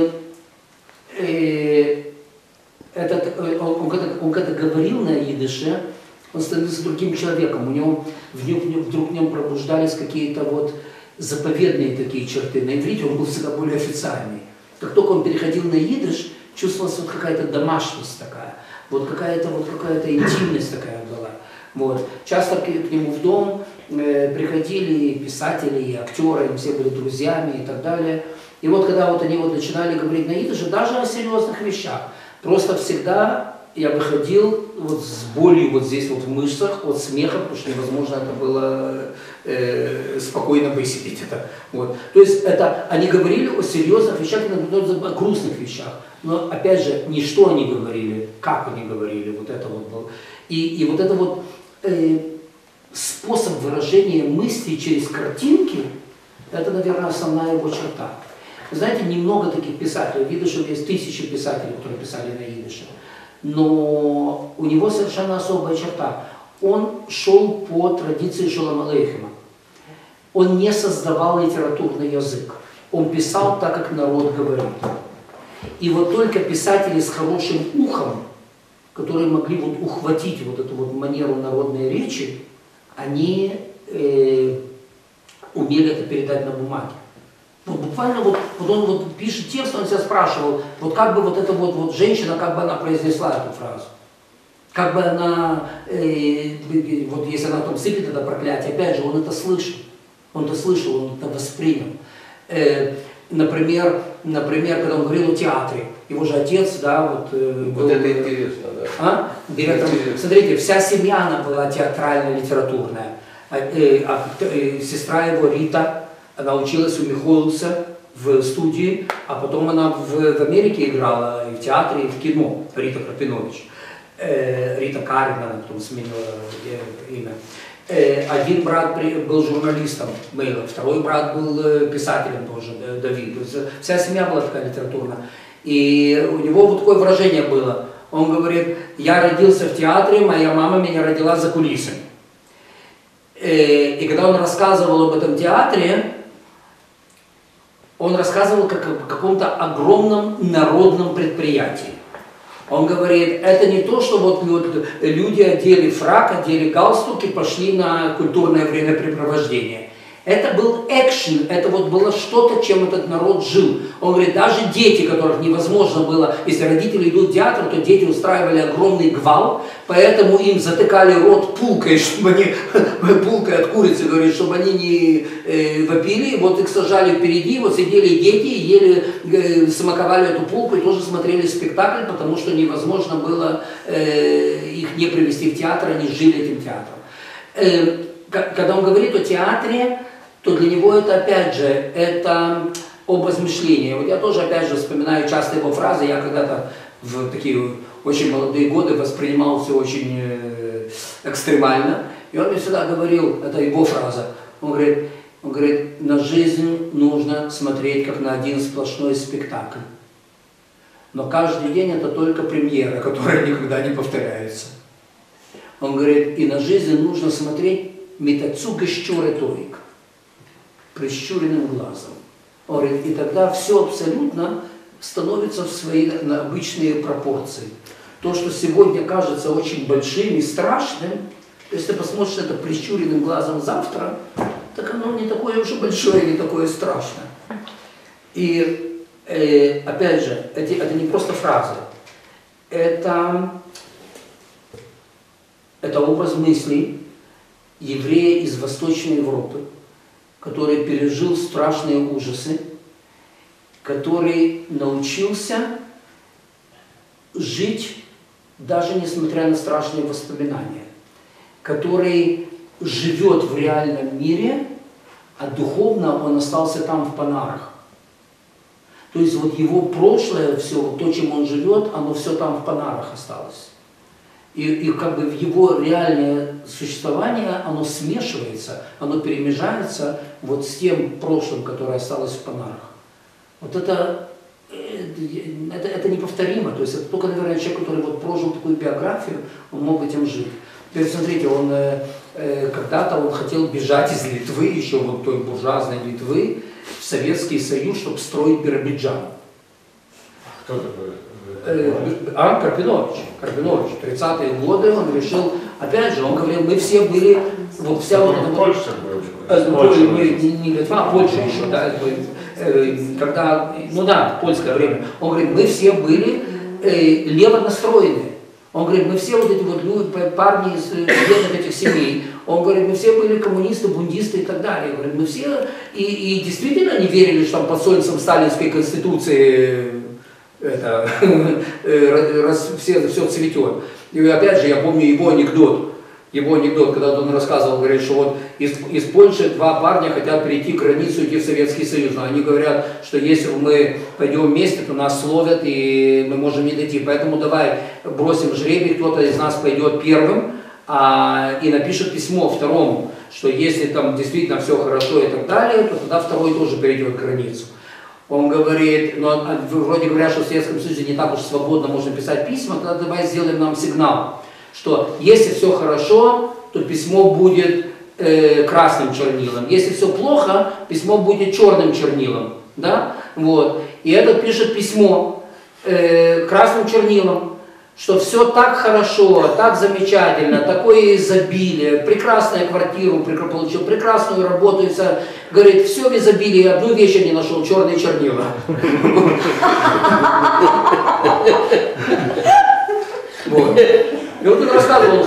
когда говорил на идише, он становился другим человеком. Вдруг в нем пробуждались какие-то вот заповедные такие черты. На иврите он был всегда более официальный. Как только он переходил на идиш, чувствовалась вот какая-то домашность такая, вот какая-то интимность такая была. Вот. Часто к нему в дом приходили писатели, и актеры, им все были друзьями и так далее. И вот когда вот они вот начинали говорить на идише, даже о серьезных вещах, просто всегда я выходил вот с болью вот здесь вот в мышцах, от смеха, потому что невозможно это было спокойно высидеть это. Вот. То есть это, они говорили о серьезных вещах, о грустных вещах. Но опять же, не что они говорили, как они говорили, вот это вот было. И вот это вот способ выражения мыслей через картинки, это, наверное, основная его черта. Вы знаете, немного таких писателей, видно, что есть тысячи писателей, которые писали на идише. Но у него совершенно особая черта. Он шел по традиции Шолома Алейхема. Он не создавал литературный язык. Он писал так, как народ говорит. И вот только писатели с хорошим ухом, которые могли вот ухватить вот эту вот манеру народной речи, они умели это передать на бумаге. Вот буквально вот он вот пишет текст, он себя спрашивал, вот как бы вот эта вот женщина, как бы она произнесла эту фразу. Как бы она, вот если она там сыпет это проклятие, опять же, он это слышал. Он это слышал, он это воспринял. Например, когда он говорил о театре, его же отец, да, вот... Вот это интересно, да. Директором. Смотрите, вся семья, она была театрально-литературная. Сестра его, Рита, она училась у Михоэлса в студии, а потом она в Америке играла и в театре, и в кино, Рита Карпинович. Рита Карин, она потом сменила имя. Один брат был журналистом Мейла, второй брат был писателем тоже, Давид. Вся семья была такая литературная. И у него вот такое выражение было. Он говорит: я родился в театре, моя мама меня родила за кулисами. И когда он рассказывал об этом театре, он рассказывал как о каком-то огромном народном предприятии. Он говорит, это не то, что вот люди одели фрак, одели галстук и пошли на культурное времяпрепровождение. Это был экшен, это вот было что-то, чем этот народ жил. Он говорит, даже дети, которых невозможно было, если родители идут в театр, то дети устраивали огромный гвалт, поэтому им затыкали рот пулкой, чтобы они, пулкой от курицы, говорит, чтобы они не вопили. Вот их сажали впереди, вот сидели дети, ели, смаковали эту пулку и тоже смотрели спектакль, потому что невозможно было их не привести в театр, они жили этим театром. Когда он говорит о театре, то для него это, опять же, это образ мышления. Вот я тоже, опять же, вспоминаю часто его фразы. Я когда-то в такие очень молодые годы воспринимал все очень экстремально. И он мне всегда говорил, это его фраза, он говорит, на жизнь нужно смотреть как на один сплошной спектакль. Но каждый день это только премьера, которая никогда не повторяется. Он говорит, и на жизнь нужно смотреть метацугащуреторик, прищуренным глазом. Он говорит, и тогда все абсолютно становится в свои обычные пропорции. То, что сегодня кажется очень большим и страшным, если ты посмотришь это прищуренным глазом завтра, так оно не такое уже большое, не такое страшное. И опять же, это не просто фразы, это образ мыслей еврея из Восточной Европы, который пережил страшные ужасы, который научился жить, даже несмотря на страшные воспоминания, который живет в реальном мире, а духовно он остался там в Панарах. То есть вот его прошлое, все, то, чем он живет, оно все там в Панарах осталось. И как бы в его реальное существование оно смешивается, оно перемежается вот с тем прошлым, которое осталось в Панарах. Вот это неповторимо. То есть это только, наверное, человек, который вот прожил такую биографию, он мог этим жить. Теперь смотрите, когда-то он хотел бежать из Литвы, еще вот той буржуазной Литвы, в Советский Союз, чтобы строить Биробиджан. Кто такой? Карпинович. 30-е годы он решил, опять же, он говорил, мы все были, вот вся вот эта... Польша была. Не Литва, а Польша еще, да, когда, ну да, польское время. Он говорит, мы все были лево настроены. Он говорит, мы все вот эти вот люди, парни из бедных этих семей, он говорит, мы все были коммунисты, бундисты и так далее. Он говорит, мы все, и действительно не верили, что там под солнцем сталинской конституции все цветет. И опять же, я помню его анекдот, когда он рассказывал, говорит, что вот из Польши два парня хотят перейти границу, идти в Советский Союз, но они говорят, что если мы пойдем вместе, то нас словят и мы можем не дойти, поэтому давай бросим жребий, кто-то из нас пойдет первым и напишет письмо второму, что если там действительно все хорошо и так далее, то тогда второй тоже перейдет границу. Он говорит, ну вроде говорят, что в Советском Союзе не так уж свободно можно писать письма, тогда давай сделаем нам сигнал, что если все хорошо, то письмо будет красным чернилом. Если все плохо, письмо будет черным чернилом. Да? Вот. И этот пишет письмо красным чернилом, что все так хорошо, так замечательно, такое изобилие, прекрасную квартиру получил, прекрасную работу, и все. Говорит, все в изобилии, одну вещь я не нашел, черные чернила. И вот он рассказывал,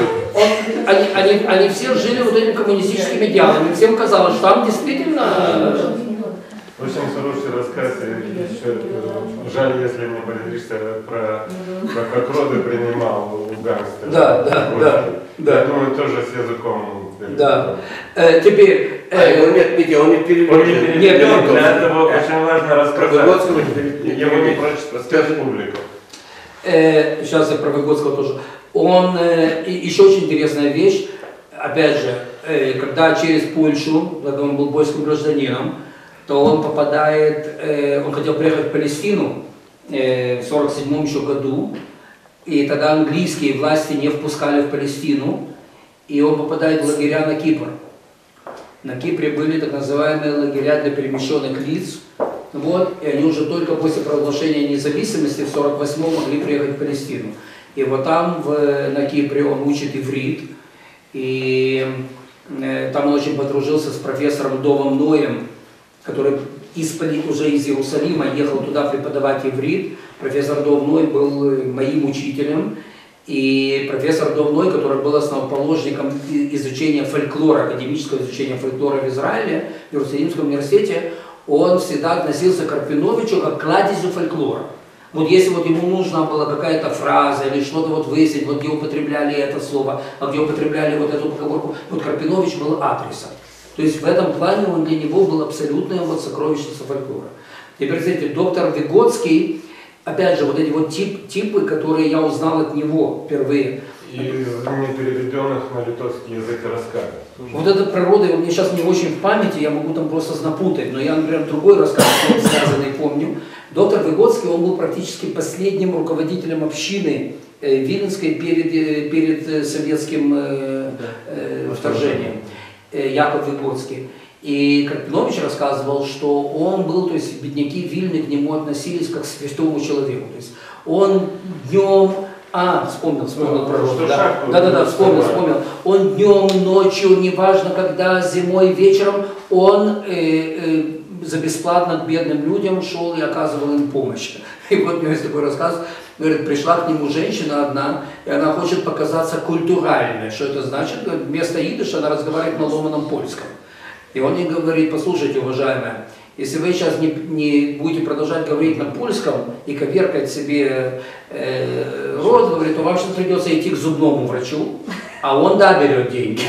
они все жили вот этими коммунистическими идеалами, всем казалось, что там действительно... Очень хороший рассказ, жаль, если не поделишься про как роды принимал у гангстеров. Да. Я думаю, тоже с языком. Да. Теперь... Его нет, Митя, он не переводит. Нет, для этого очень важно рассказать. Его не прочит рассказать публику. Сейчас я про Выгодского тоже. Он, еще очень интересная вещь, опять же, когда через Польшу, когда он был польским гражданином, то он попадает, он хотел приехать в Палестину в 1947 еще году, и тогда английские власти не впускали в Палестину, и он попадает в лагеря на Кипр. На Кипре были так называемые лагеря для перемещенных лиц, вот, и они уже только после провозглашения независимости в 1948 могли приехать в Палестину. И вот там, на Кипре, он учит иврит, и Там он очень подружился с профессором Довом Ноем, который уже из Иерусалима ехал туда преподавать иврит. Профессор Дов Ной был моим учителем. И профессор Дов Ной, который был основоположником изучения фольклора, академического изучения фольклора в Израиле, в Иерусалимском университете, он всегда относился к Карпиновичу как к кладезю фольклора. Вот если вот ему нужна была какая-то фраза или что-то вот выяснить, вот где употребляли это слово, а где употребляли вот эту поговорку, вот Карпинович был адресом. То есть в этом плане он для него был абсолютная вот сокровищница фольклора. Теперь, смотрите, доктор Выгодский, опять же, вот эти вот типы, которые я узнал от него впервые. И не переведенных на литовский язык рассказов. Вот эта природа, вот мне сейчас не очень в памяти, я могу там просто напутать, но я, например, другой рассказ связанный помню. Доктор Выгодский, он был практически последним руководителем общины Виленской перед советским вторжением. Яков Выгодский. И Карпинович рассказывал, что он был, то есть бедняки Вильны к нему относились как к святому человеку. То есть он днем, вспомнил про Роду, да, вспомнил. Он днем, ночью, неважно когда, зимой, вечером, он за бесплатно к бедным людям шел и оказывал им помощь. И вот у него есть такой рассказ, говорит, пришла к нему женщина одна, и она хочет показаться культуральной. Что это значит? Вместо идыша она разговаривает на ломаном польском. И он ей говорит, послушайте, уважаемая, если вы сейчас не будете продолжать говорить на польском и коверкать себе рот, говорит, то вам сейчас придется идти к зубному врачу, а он, да, берет деньги.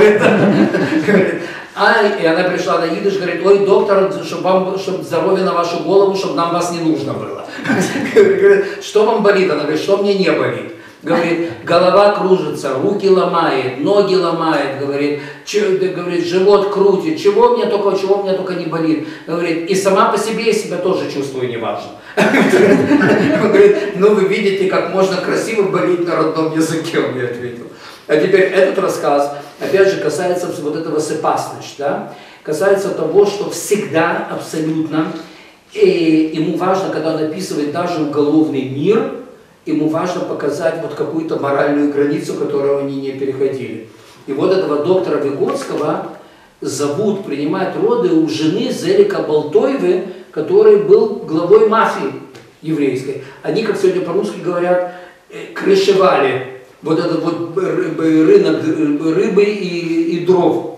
И она пришла на идыш, говорит, ой, доктор, чтобы здоровье на вашу голову, чтобы нам вас не нужно было. Говорит, что вам болит? Она говорит, что мне не болит? Говорит, голова кружится, руки ломает, ноги ломает, говорит, живот крутит, чего мне только не болит. Говорит, и сама по себе я себя тоже чувствую неважно. Говорит, ну вы видите, как можно красиво болеть на родном языке, он мне ответил. А теперь этот рассказ, опять же, касается вот этого сепасныч, да? Касается того, что всегда абсолютно, ему важно, когда он описывает даже уголовный мир, ему важно показать вот какую-то моральную границу, которую они не переходили. И вот этого доктора Выгодского зовут принимать роды у жены Зелика Болтоевы, который был главой мафии еврейской. Они, как сегодня по-русски говорят, крышевали вот этот вот рынок рыбы и дров.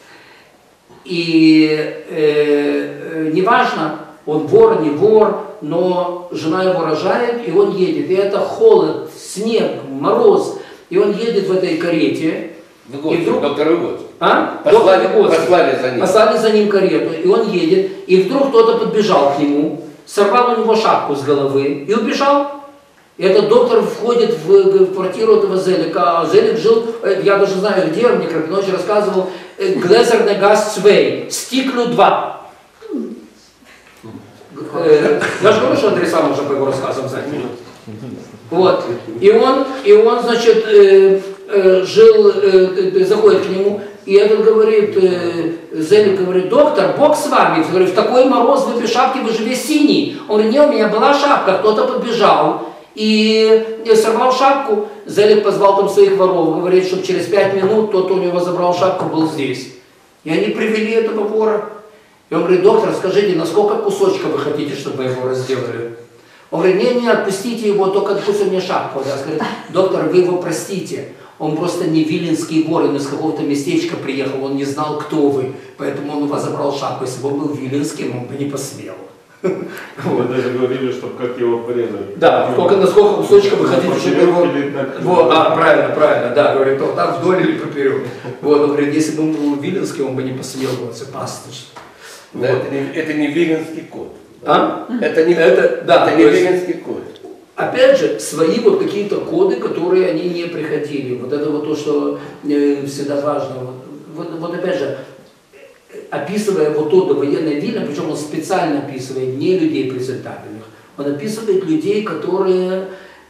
И неважно, он вор, не вор, но жена его рожает, и он едет. И это холод, снег, мороз. И он едет в этой карете. Выгодский, и вдруг... Доктор Выгодский. Послали за ним карету, и он едет. И вдруг кто-то подбежал к нему, сорвал у него шапку с головы и убежал. И этот доктор входит в квартиру этого Зелика. А Зелик жил, я даже знаю где, мне Карпинович рассказывал, Глезерный газ Свей, Стиклю 2. Я же говорю, что адреса можно по его рассказам знать. Вот. И он, значит, жил, заходит к нему, и этот говорит, Зелик говорит, доктор, Бог с вами. Говорит, в такой мороз вы без шапки, вы же весь синий. Он говорит, нет, у меня была шапка, кто-то подбежал и сорвал шапку. Зелик позвал там своих воров, говорит, чтобы через 5 минут тот, кто у него забрал шапку, был здесь. И они привели этого вора. И он говорит, доктор, скажите, на сколько кусочков вы хотите, чтобы вы его разделали? Он говорит, не, отпустите его, только пусть он мне шапку даст. Говорит, доктор, вы его простите. Он просто не виленский вор, он из какого-то местечка приехал, он не знал, кто вы. Поэтому он у вас забрал шапку. Если бы он был виленским, он бы не посмел. Вы даже говорили, чтобы как его порезать. Да, на сколько кусочков вы хотите, чтобы его... Правильно, да, говорит, там вдоль или поперек. Вот, он говорит, если бы он был виленский, он бы не посмел бы цепастыч. Да, вот. Это не виленский код. Это не виленский код. Опять же, свои вот какие-то коды, которые они не приходили. Вот это вот то, что всегда важно. Вот опять же, описывая вот то довоенное Вильно, причем он специально описывает не людей презентабельных, он описывает людей, которые,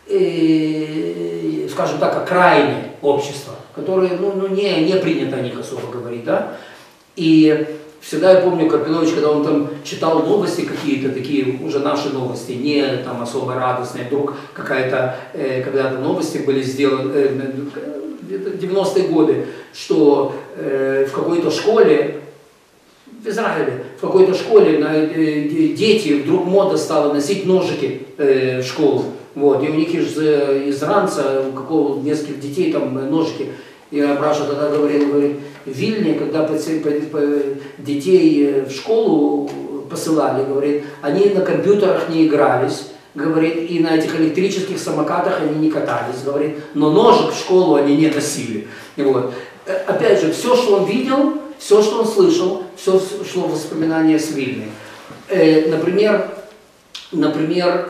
скажем так, окраине общества, которые, не принято о них особо говорить, да. И всегда я помню Карпинович, когда он там читал новости какие-то, такие уже наши новости, не там особо радостные, вдруг какая-то, когда-то новости были сделаны, 90-е годы, что в какой-то школе, в Израиле, в какой-то школе дети, вдруг мода стала носить ножики в школу. Вот, и у них из ранца, у какого нескольких детей там ножики. И Браша тогда говорит, в Вильне, когда детей в школу посылали, говорит, они на компьютерах не игрались, говорит, и на этих электрических самокатах они не катались, говорит, но ножик в школу они не носили. Вот. Опять же, все, что он видел, все, что он слышал, все шло в воспоминания с Вильны. Например,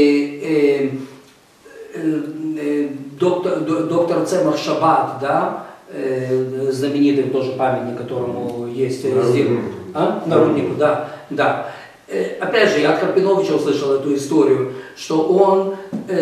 доктор Цемах Шаббат, да, знаменитый тоже памятник, которому есть народнику, да. Опять же, я от Карпиновича услышал эту историю, что он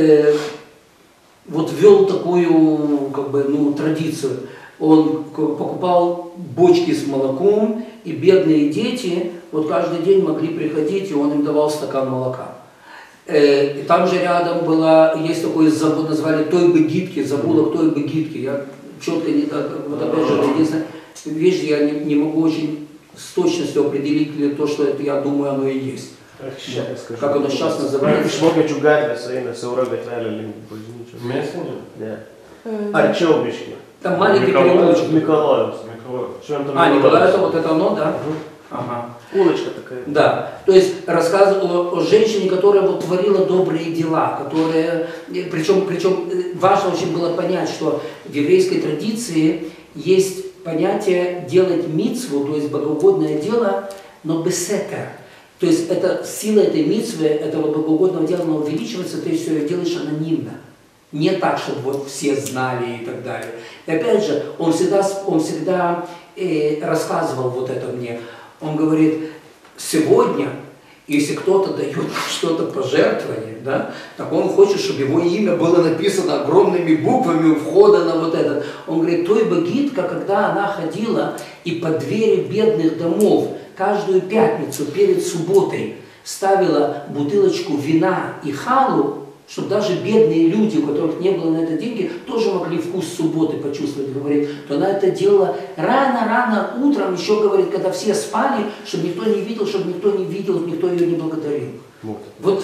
вот ввел такую, как бы, традицию. Он покупал бочки с молоком, и бедные дети вот каждый день могли приходить, и он им давал стакан молока. И там же рядом есть такой завод, назвали Той-Бегитки, забулок Той-Бегитки. Я четко не так, вот опять же, единственная вещь, я не могу очень с точностью определить ли то, что это, я думаю, оно и есть. Как оно сейчас называется? Там маленький переулочек. Николаев. Николаев, это вот это оно, да? Ага. Улочка такая. Да, то есть рассказ о женщине, которая вот творила добрые дела, которая, причем важно очень было понять, что в еврейской традиции есть понятие делать мицву, то есть богоугодное дело, но бесетер. То есть это сила этой мицвы, этого богоугодного дела, она увеличивается, ты все ее делаешь анонимно. Не так, чтобы вот все знали и так далее. И опять же, он всегда рассказывал вот это мне. Он говорит, сегодня, если кто-то дает что-то пожертвование, да, так он хочет, чтобы его имя было написано огромными буквами у входа на вот этот. Он говорит, той Бегитка, когда она ходила и под двери бедных домов каждую пятницу перед субботой ставила бутылочку вина и халу, чтобы даже бедные люди, у которых не было на это деньги, тоже могли вкус субботы почувствовать, говорит, то она это делала рано-рано утром, еще, говорит, когда все спали, чтобы никто не видел, никто ее не благодарил. Вот.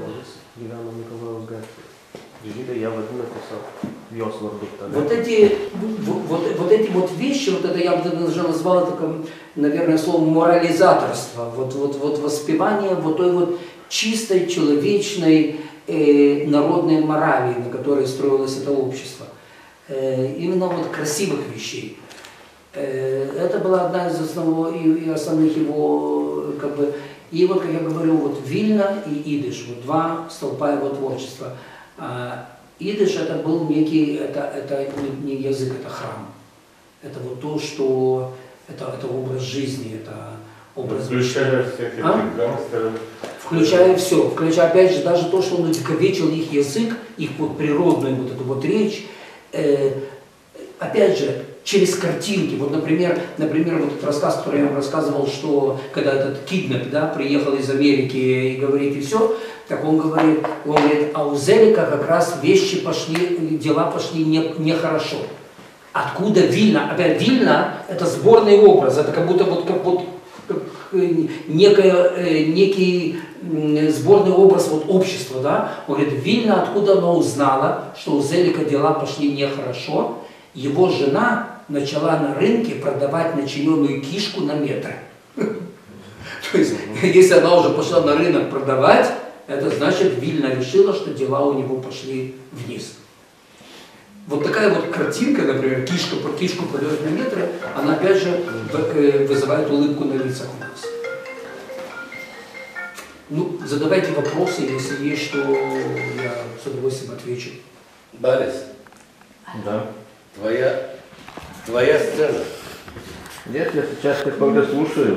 Вот эти вещи, вот это я бы даже назвал это, наверное, словом морализаторство, вот воспевание вот той вот чистой, человечной, народной морали, на которой строилось это общество. Именно вот красивых вещей. Это была одна из основных его, как бы, и вот, как я говорю, вот Вильна и Идиш, вот два столпа его творчества. Идиш это был некий, это не язык, это храм. Это вот то, что, это образ жизни, это образ... Включая всех этих гангстеров. Включая все, включая опять же даже то, что он увековечил их язык, их вот природную вот эту вот речь, опять же, через картинки. Вот, например, вот этот рассказ, который я вам рассказывал, что когда этот Киднеп, да, приехал из Америки и говорит, и все, так он говорит, а у Зелика как раз дела пошли нехорошо. Откуда Вильна? Опять Вильна это сборный образ, это как будто некий сборный образ вот общества, да? Он говорит, Вильна, откуда она узнала, что у Зелика дела пошли нехорошо, его жена начала на рынке продавать начиненную кишку на метр. То есть, если она уже пошла на рынок продавать, это значит, Вильна решила, что дела у него пошли вниз. Вот такая вот картинка, например, кишку продает на метры, она опять же вызывает улыбку на лицах у нас. Ну, задавайте вопросы, если есть, что я с удовольствием отвечу. Борис, да. Твоя сцена. Нет, я сейчас когда слушаю.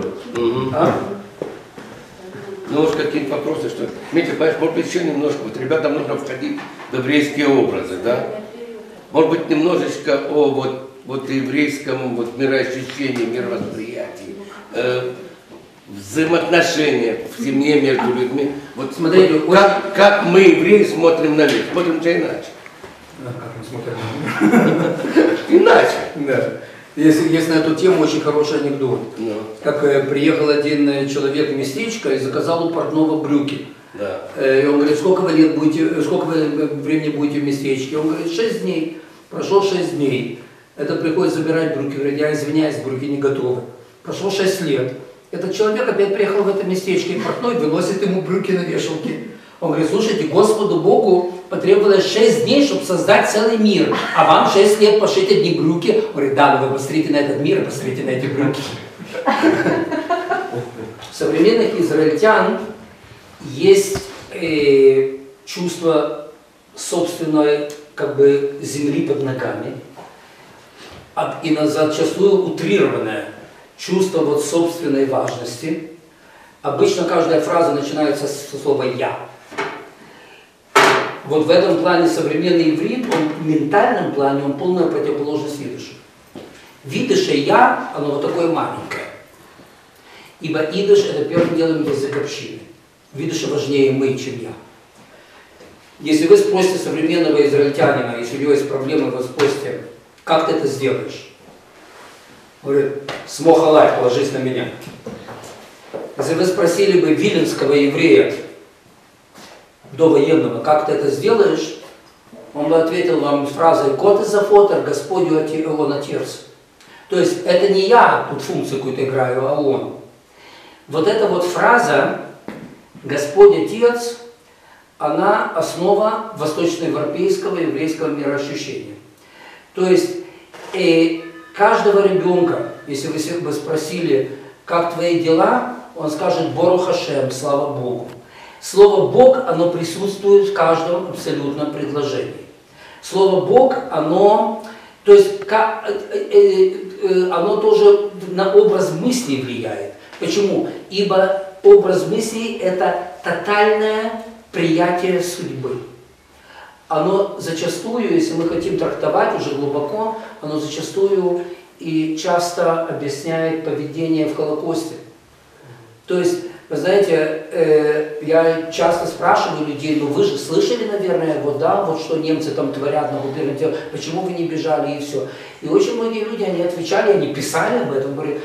Ну, уж какие-то вопросы, что... Митя, понимаешь, может быть, еще немножко, вот ребятам нужно входить в еврейские образы, да? Может быть, немножечко о вот еврейском вот мироощущении, мировосприятии, взаимоотношениях в семье между людьми. Вот смотрите, как мы, евреи, смотрим на мир, смотрим же иначе. Как мы смотрим? Иначе. Да. Есть на эту тему очень хороший анекдот. Как приехал один человек в местечко и заказал у портного брюки. Да. И он говорит, сколько вы времени будете в местечке? Он говорит, 6 дней. Прошло 6 дней. Этот приходит забирать брюки, говорит, я извиняюсь, брюки не готовы. Прошло 6 лет. Этот человек опять приехал в это местечко, и портной выносит ему брюки на вешалке. Он говорит, слушайте, Господу Богу потребовалось 6 дней, чтобы создать целый мир, а вам 6 лет пошить одни брюки. Он говорит, да, но вы посмотрите на этот мир и посмотрите на эти брюки. У современных израильтян есть чувство собственной как бы земли под ногами, и зачастую утрированное чувство вот собственной важности. Обычно каждая фраза начинается со слова «я». Вот в этом плане современный иврит, он в ментальном плане, он полная противоположность идышу. В идыше «я», оно вот такое маленькое. Ибо идыш – это первым делом язык общины. В идыше важнее мы, чем я. Если вы спросите современного израильтянина, если у него есть проблемы, вы спросите, как ты это сделаешь? Он говорит, смохалай, положись на меня. Если вы спросили бы виленского еврея, довоенного, как ты это сделаешь, он бы ответил вам фразой «Кот из-за фотор, Господь он отец». То есть это не я тут функцию какую-то играю, а он. Вот эта вот фраза «Господь Отец», она основа восточноевропейского еврейского мироощущения. То есть каждого ребенка, если вы бы спросили, как твои дела, он скажет «Борух Хашем», слава Богу. Слово «Бог», оно присутствует в каждом абсолютном предложении. Слово «Бог», оно, то есть, оно тоже на образ мысли влияет. Почему? Ибо образ мыслей – это тотальное приятие судьбы. Оно зачастую, если мы хотим трактовать уже глубоко, оно зачастую и часто объясняет поведение в Холокосте. То есть, вы знаете, я часто спрашиваю людей, ну вы же слышали, наверное, вот да, вот что немцы там творят на оккупированной территории, почему вы не бежали и все. И очень многие люди, они отвечали, они писали об этом, говорят,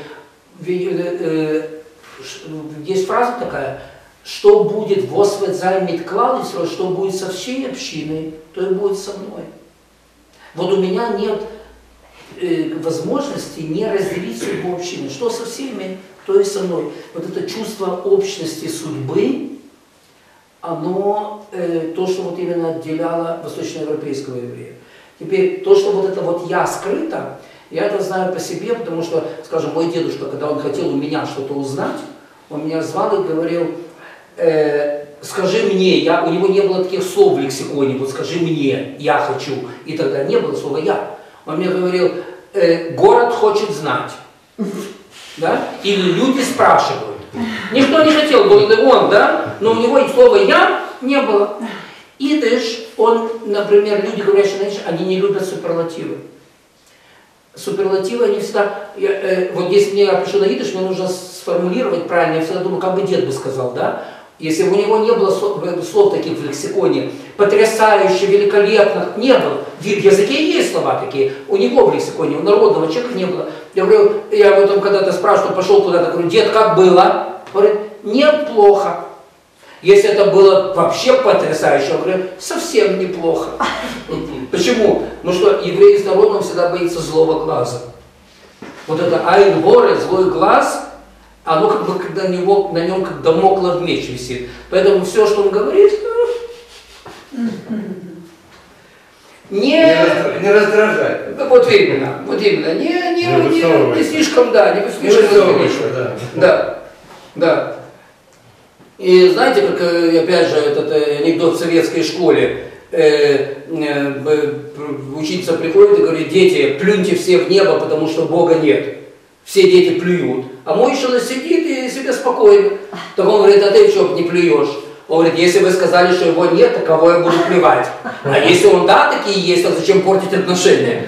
есть фраза такая, что будет восвет займет клал, что будет со всей общиной, то и будет со мной. Вот у меня нет возможности не разделить судьбу общины. Что со всеми, то и со мной. Вот это чувство общности судьбы, оно то, что вот именно отделяло восточноевропейского еврея. Теперь то, что вот это вот «я» скрыто, я это знаю по себе, потому что, скажем, мой дедушка, когда он хотел у меня что-то узнать, он меня звал и говорил, скажи мне, у него не было таких слов в лексиконе, вот скажи мне, я хочу, и тогда не было слова «я». Он мне говорил, город хочет знать, да? Или люди спрашивают. Никто не хотел, был он, да? Но у него и слова «я» не было. Идыш, он, например, люди, говорящие на идыш, они не любят суперлативы. Суперлативы, они всегда, вот если я пишу на идыш, мне нужно сформулировать правильно, я всегда думаю, как бы дед бы сказал, да? Если бы у него не было слов таких в лексиконе, потрясающе, великолепно, не было. В языке есть слова такие, у него в лексиконе, у народного человека не было. Я говорю, я об этом когда-то спрашиваю, пошел куда-то, говорю, дед, как было? Говорит, неплохо. Если это было вообще потрясающе, я говорю, совсем неплохо. Почему? Ну что, еврей из народа, он всегда боится злого глаза. Вот это айн горе, злой глаз, оно как бы когда на нем как дамоклов меч висит. Поэтому все, что он говорит, не раздражает. Вот именно, не слишком, да, не слишком увеличивать. Да. И знаете, как, опять же, этот анекдот в советской школе, учиться приходит и говорит, дети, плюньте все в небо, потому что Бога нет. Все дети плюют. А мой еще сидит и себе спокойно. Так он говорит, а ты что, не плюешь? Он говорит, если вы сказали, что его нет, то кого я буду плевать? А если он да, такие есть, то зачем портить отношения?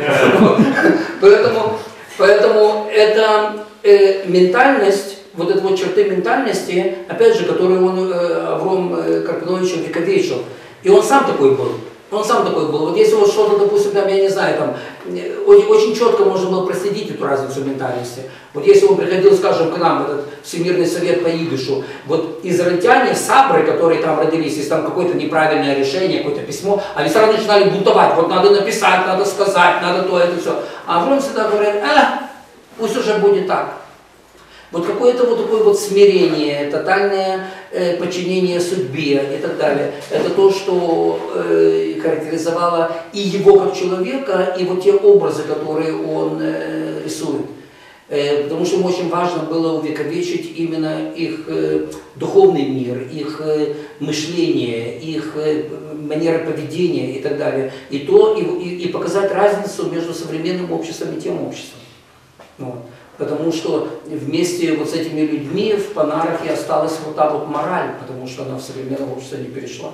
Поэтому эта ментальность, вот эти вот черты ментальности, опять же, которую он, Авром Карпинович, увековечил. И он сам такой был. Он сам такой был. Вот если вот что-то, допустим, там, я не знаю, там, очень четко можно было проследить эту разницу в ментальности. Вот если он приходил, скажем, к нам, этот Всемирный совет по идышу, вот израильтяне, сабры, которые там родились, если там какое-то неправильное решение, какое-то письмо, они сразу начинали бунтовать. Вот надо написать, надо сказать, надо то, это все. А Авром всегда говорит, пусть уже будет так. Вот какое-то вот такое вот смирение, тотальное подчинение судьбе и так далее. Это то, что характеризовало и его как человека, и вот те образы, которые он рисует. Потому что ему очень важно было увековечить именно их духовный мир, их мышление, их манера поведения и так далее. И показать разницу между современным обществом и тем обществом. Вот. Потому что вместе вот с этими людьми в Панарах и осталась вот та вот мораль, потому что она в современном обществе не перешла.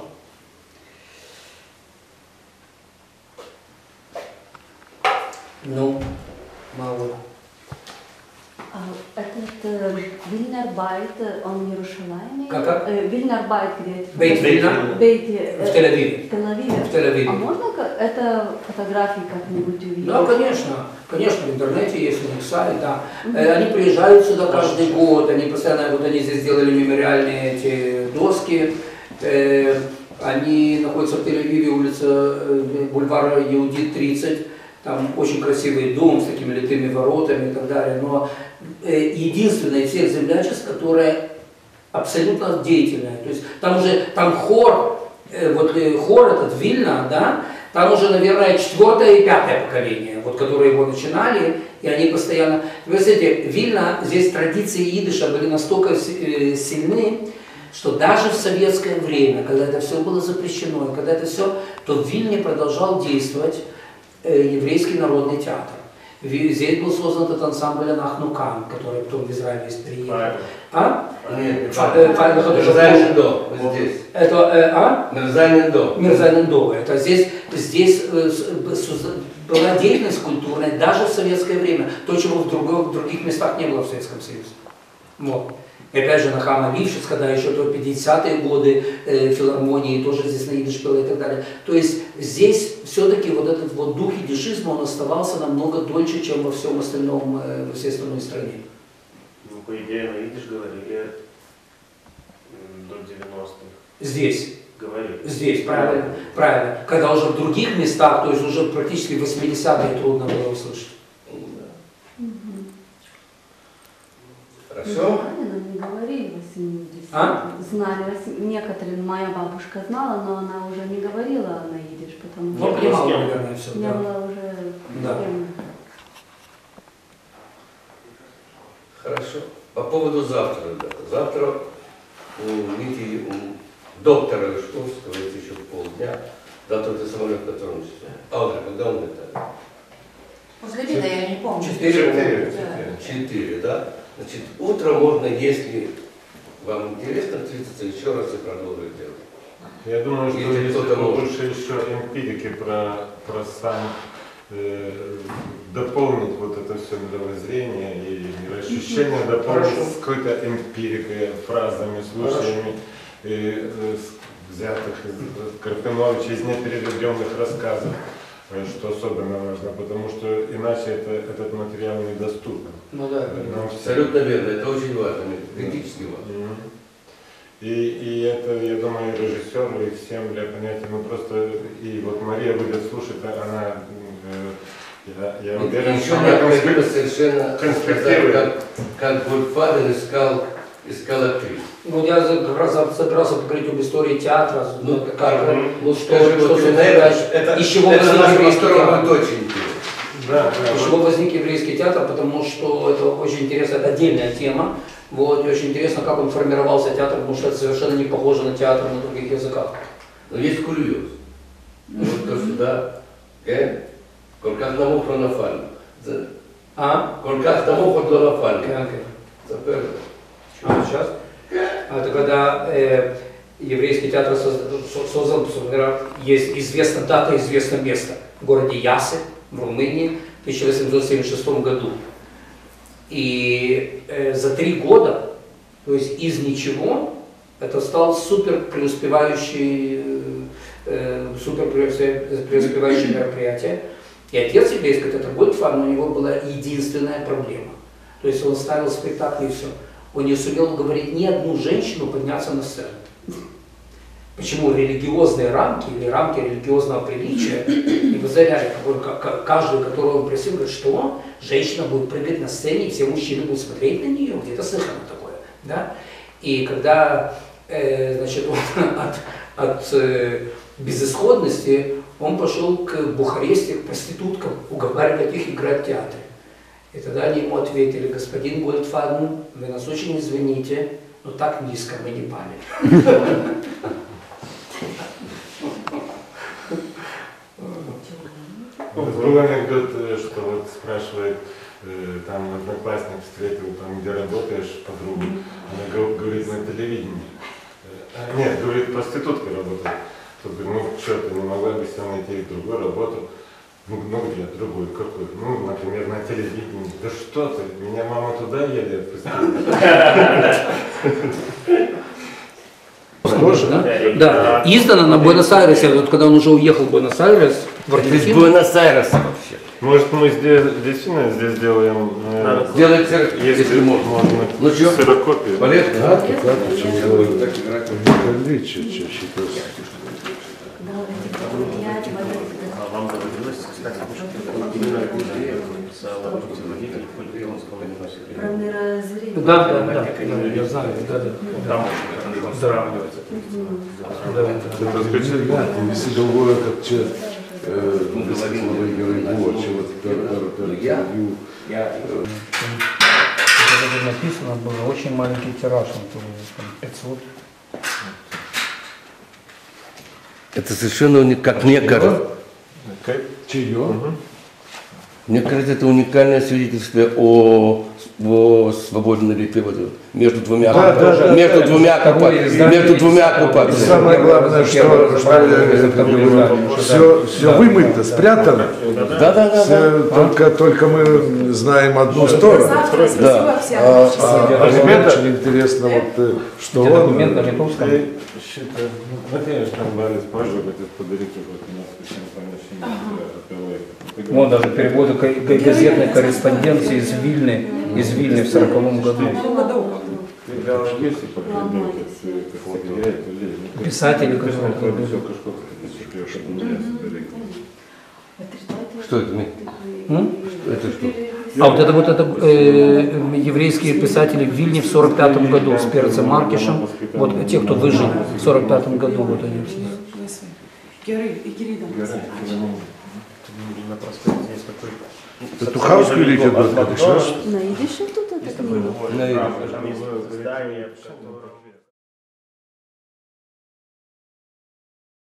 Ну, мало. Этот Вильнер-Байт, он в Иерусалиме? Как? Вильнер-Байт, где это? Бейт Вильна? В Тель-Авиве. В Тель-Авиве. А можно это фотографии как-нибудь увидеть? Да, конечно. Конечно, в интернете есть у них сайт, да. Они приезжают сюда каждый год, они постоянно, вот они здесь сделали мемориальные эти доски. Они находятся в Тель-Авиве, улица бульвара Иудит 30. Там очень красивый дом с такими литыми воротами и так далее. Но единственное из всех землячеств, которое абсолютно деятельное. То есть там хор, вот хор этот Вильна, да, там уже, наверное, 4-е и 5-е поколение, вот, которые его начинали, и они постоянно... Вы знаете, Вильна, здесь традиции идыша были настолько сильны, что даже в советское время, когда это все было запрещено, когда это все, то в Вильне продолжал действовать еврейский народный театр. Здесь был создан этот ансамбль Анахнукан, который потом в Израиль приехал. Нет, Мерзайнен До, здесь. Это, Мерзайнен До. Мерзайнен До. Это здесь была деятельность культурная даже в советское время. То, чего в других местах не было в Советском Союзе. Вот. И опять же, Нахама Лившиц, когда еще до 50-е годы филармонии тоже здесь на идыш пела и так далее. То есть здесь все-таки вот этот вот дух идишизма, он оставался намного дольше, чем во всем остальном, во всей остальной стране. Ну, по идее, на идиш говорили до 90-х. Здесь. Говорили. Здесь, правильно, правильно. Когда уже в других местах, то есть уже практически 80-е трудно было услышать. Хорошо? Знали, но не говорили 80. Знали, некоторые, моя бабушка знала, но она уже не говорила на идиш, потому что... Ну, понимала, наверное, все. Не Да. было уже... Да. Хорошо. По поводу завтра. Да. Завтра видите, у доктора Лешковского есть еще полдня. Завтра это самолет, который он сейчас. Аудра, когда он летает? После обеда я не помню. 4, да? Значит, утром можно, если вам интересно, встретиться еще раз и продолжить делать. Я думаю, что Если если кто-то может. больше еще эмпирики про сам дополнить вот это все мировоззрение и мироощущение, дополнить с какой-то эмпирикой, фразами, случаями, взятых из Карпиновича, из непереведенных рассказов, что особенно важно, потому что иначе этот материал недоступен. Ну да. Абсолютно верно, это очень важно, критически важно. И это, я думаю, и режиссеру, и всем для понятия, ну просто, и вот Мария будет слушать, она, я уверен, еще что она необходимо совершенно конспектирует. сказать, как Гольдфаден искал актрис. Ну, я как раз собирался поговорить об истории театра, Ну, что это из чего возник еврейский театр. будет очень интересно. Да, Из чего возник еврейский театр, потому что это очень интересно, это отдельная тема. Вот, и очень интересно, как он формировался театр, потому что это совершенно не похоже на театр на других языках. Но есть курьез. Вот то сюда, כל כך נמוך לא נפלנו. כל כך наух לא נפלנו. ספר. Сейчас? Это когда еврейский театр создан, есть известна дата, известно место в городе Ясы, в Румынии, в 1876 году. И за 3 года, то есть из ничего, это стал супер преуспевающий супер преуспевающее мероприятие. И отец еврейский, это Гольдфарб, у него была единственная проблема. То есть он ставил спектакль и все. Он не сумел уговорить ни одну женщину подняться на сцену. Почему религиозные рамки или рамки религиозного приличия не позволяли, каждый, которого он просил, говорит, что женщина будет прыгать на сцене, и все мужчины будут смотреть на нее, где-то слышно такое. Да? И когда значит, он от безысходности он пошел к Бухаресте, к проституткам, уговаривать их играть в театре. И тогда они ему ответили: господин Гольдфарб, вы нас очень извините, но так низко мы не пали. Был анекдот, что вот спрашивает, там одноклассник встретил, там, где работаешь, подругу, она говорит, на телевидении. Нет, говорит, проституткой работает. Тот говорит, ну что, ты не могла бы себе найти другую работу? Ну где другую, какую? Ну, например, на телевидении. Да что ты, меня мама туда еле отпустила. Тоже, да? Да. Издана на Буэнос-Айресе, вот когда он уже уехал в Буэнос-Айрес, в Аргентину. Из Буэнос-Айреса вообще. Может, мы здесь действительно здесь сделаем, если можно. Ну, ксерокопию. Полезно, да? Так играть Вам доводилось, кстати, именно с руководителем политического Про мирозрение. Да, я знаю, да. Там можно сравнивать. Если говорю, как че, написано было, очень маленький тираж, 500. Это совершенно, как мне кажется. Чье? Мне кажется, это уникальное свидетельство о свободной литве между двумя оккупациями. Самое главное, что все вымыто, спрятано. Только мы знаем одну сторону. Очень интересно, вот, что документ на литовском. Вот даже переводы газетной корреспонденции из Вильны в 40-м году. Писатели, которые... Что это? Это что? А вот это еврейские писатели в Вильне в 45-м году с Перцем Маркишем. Вот те, кто выжил в 45-м году, вот они все. Это Тухавскую летит? На идише тут это? Есть такое здание,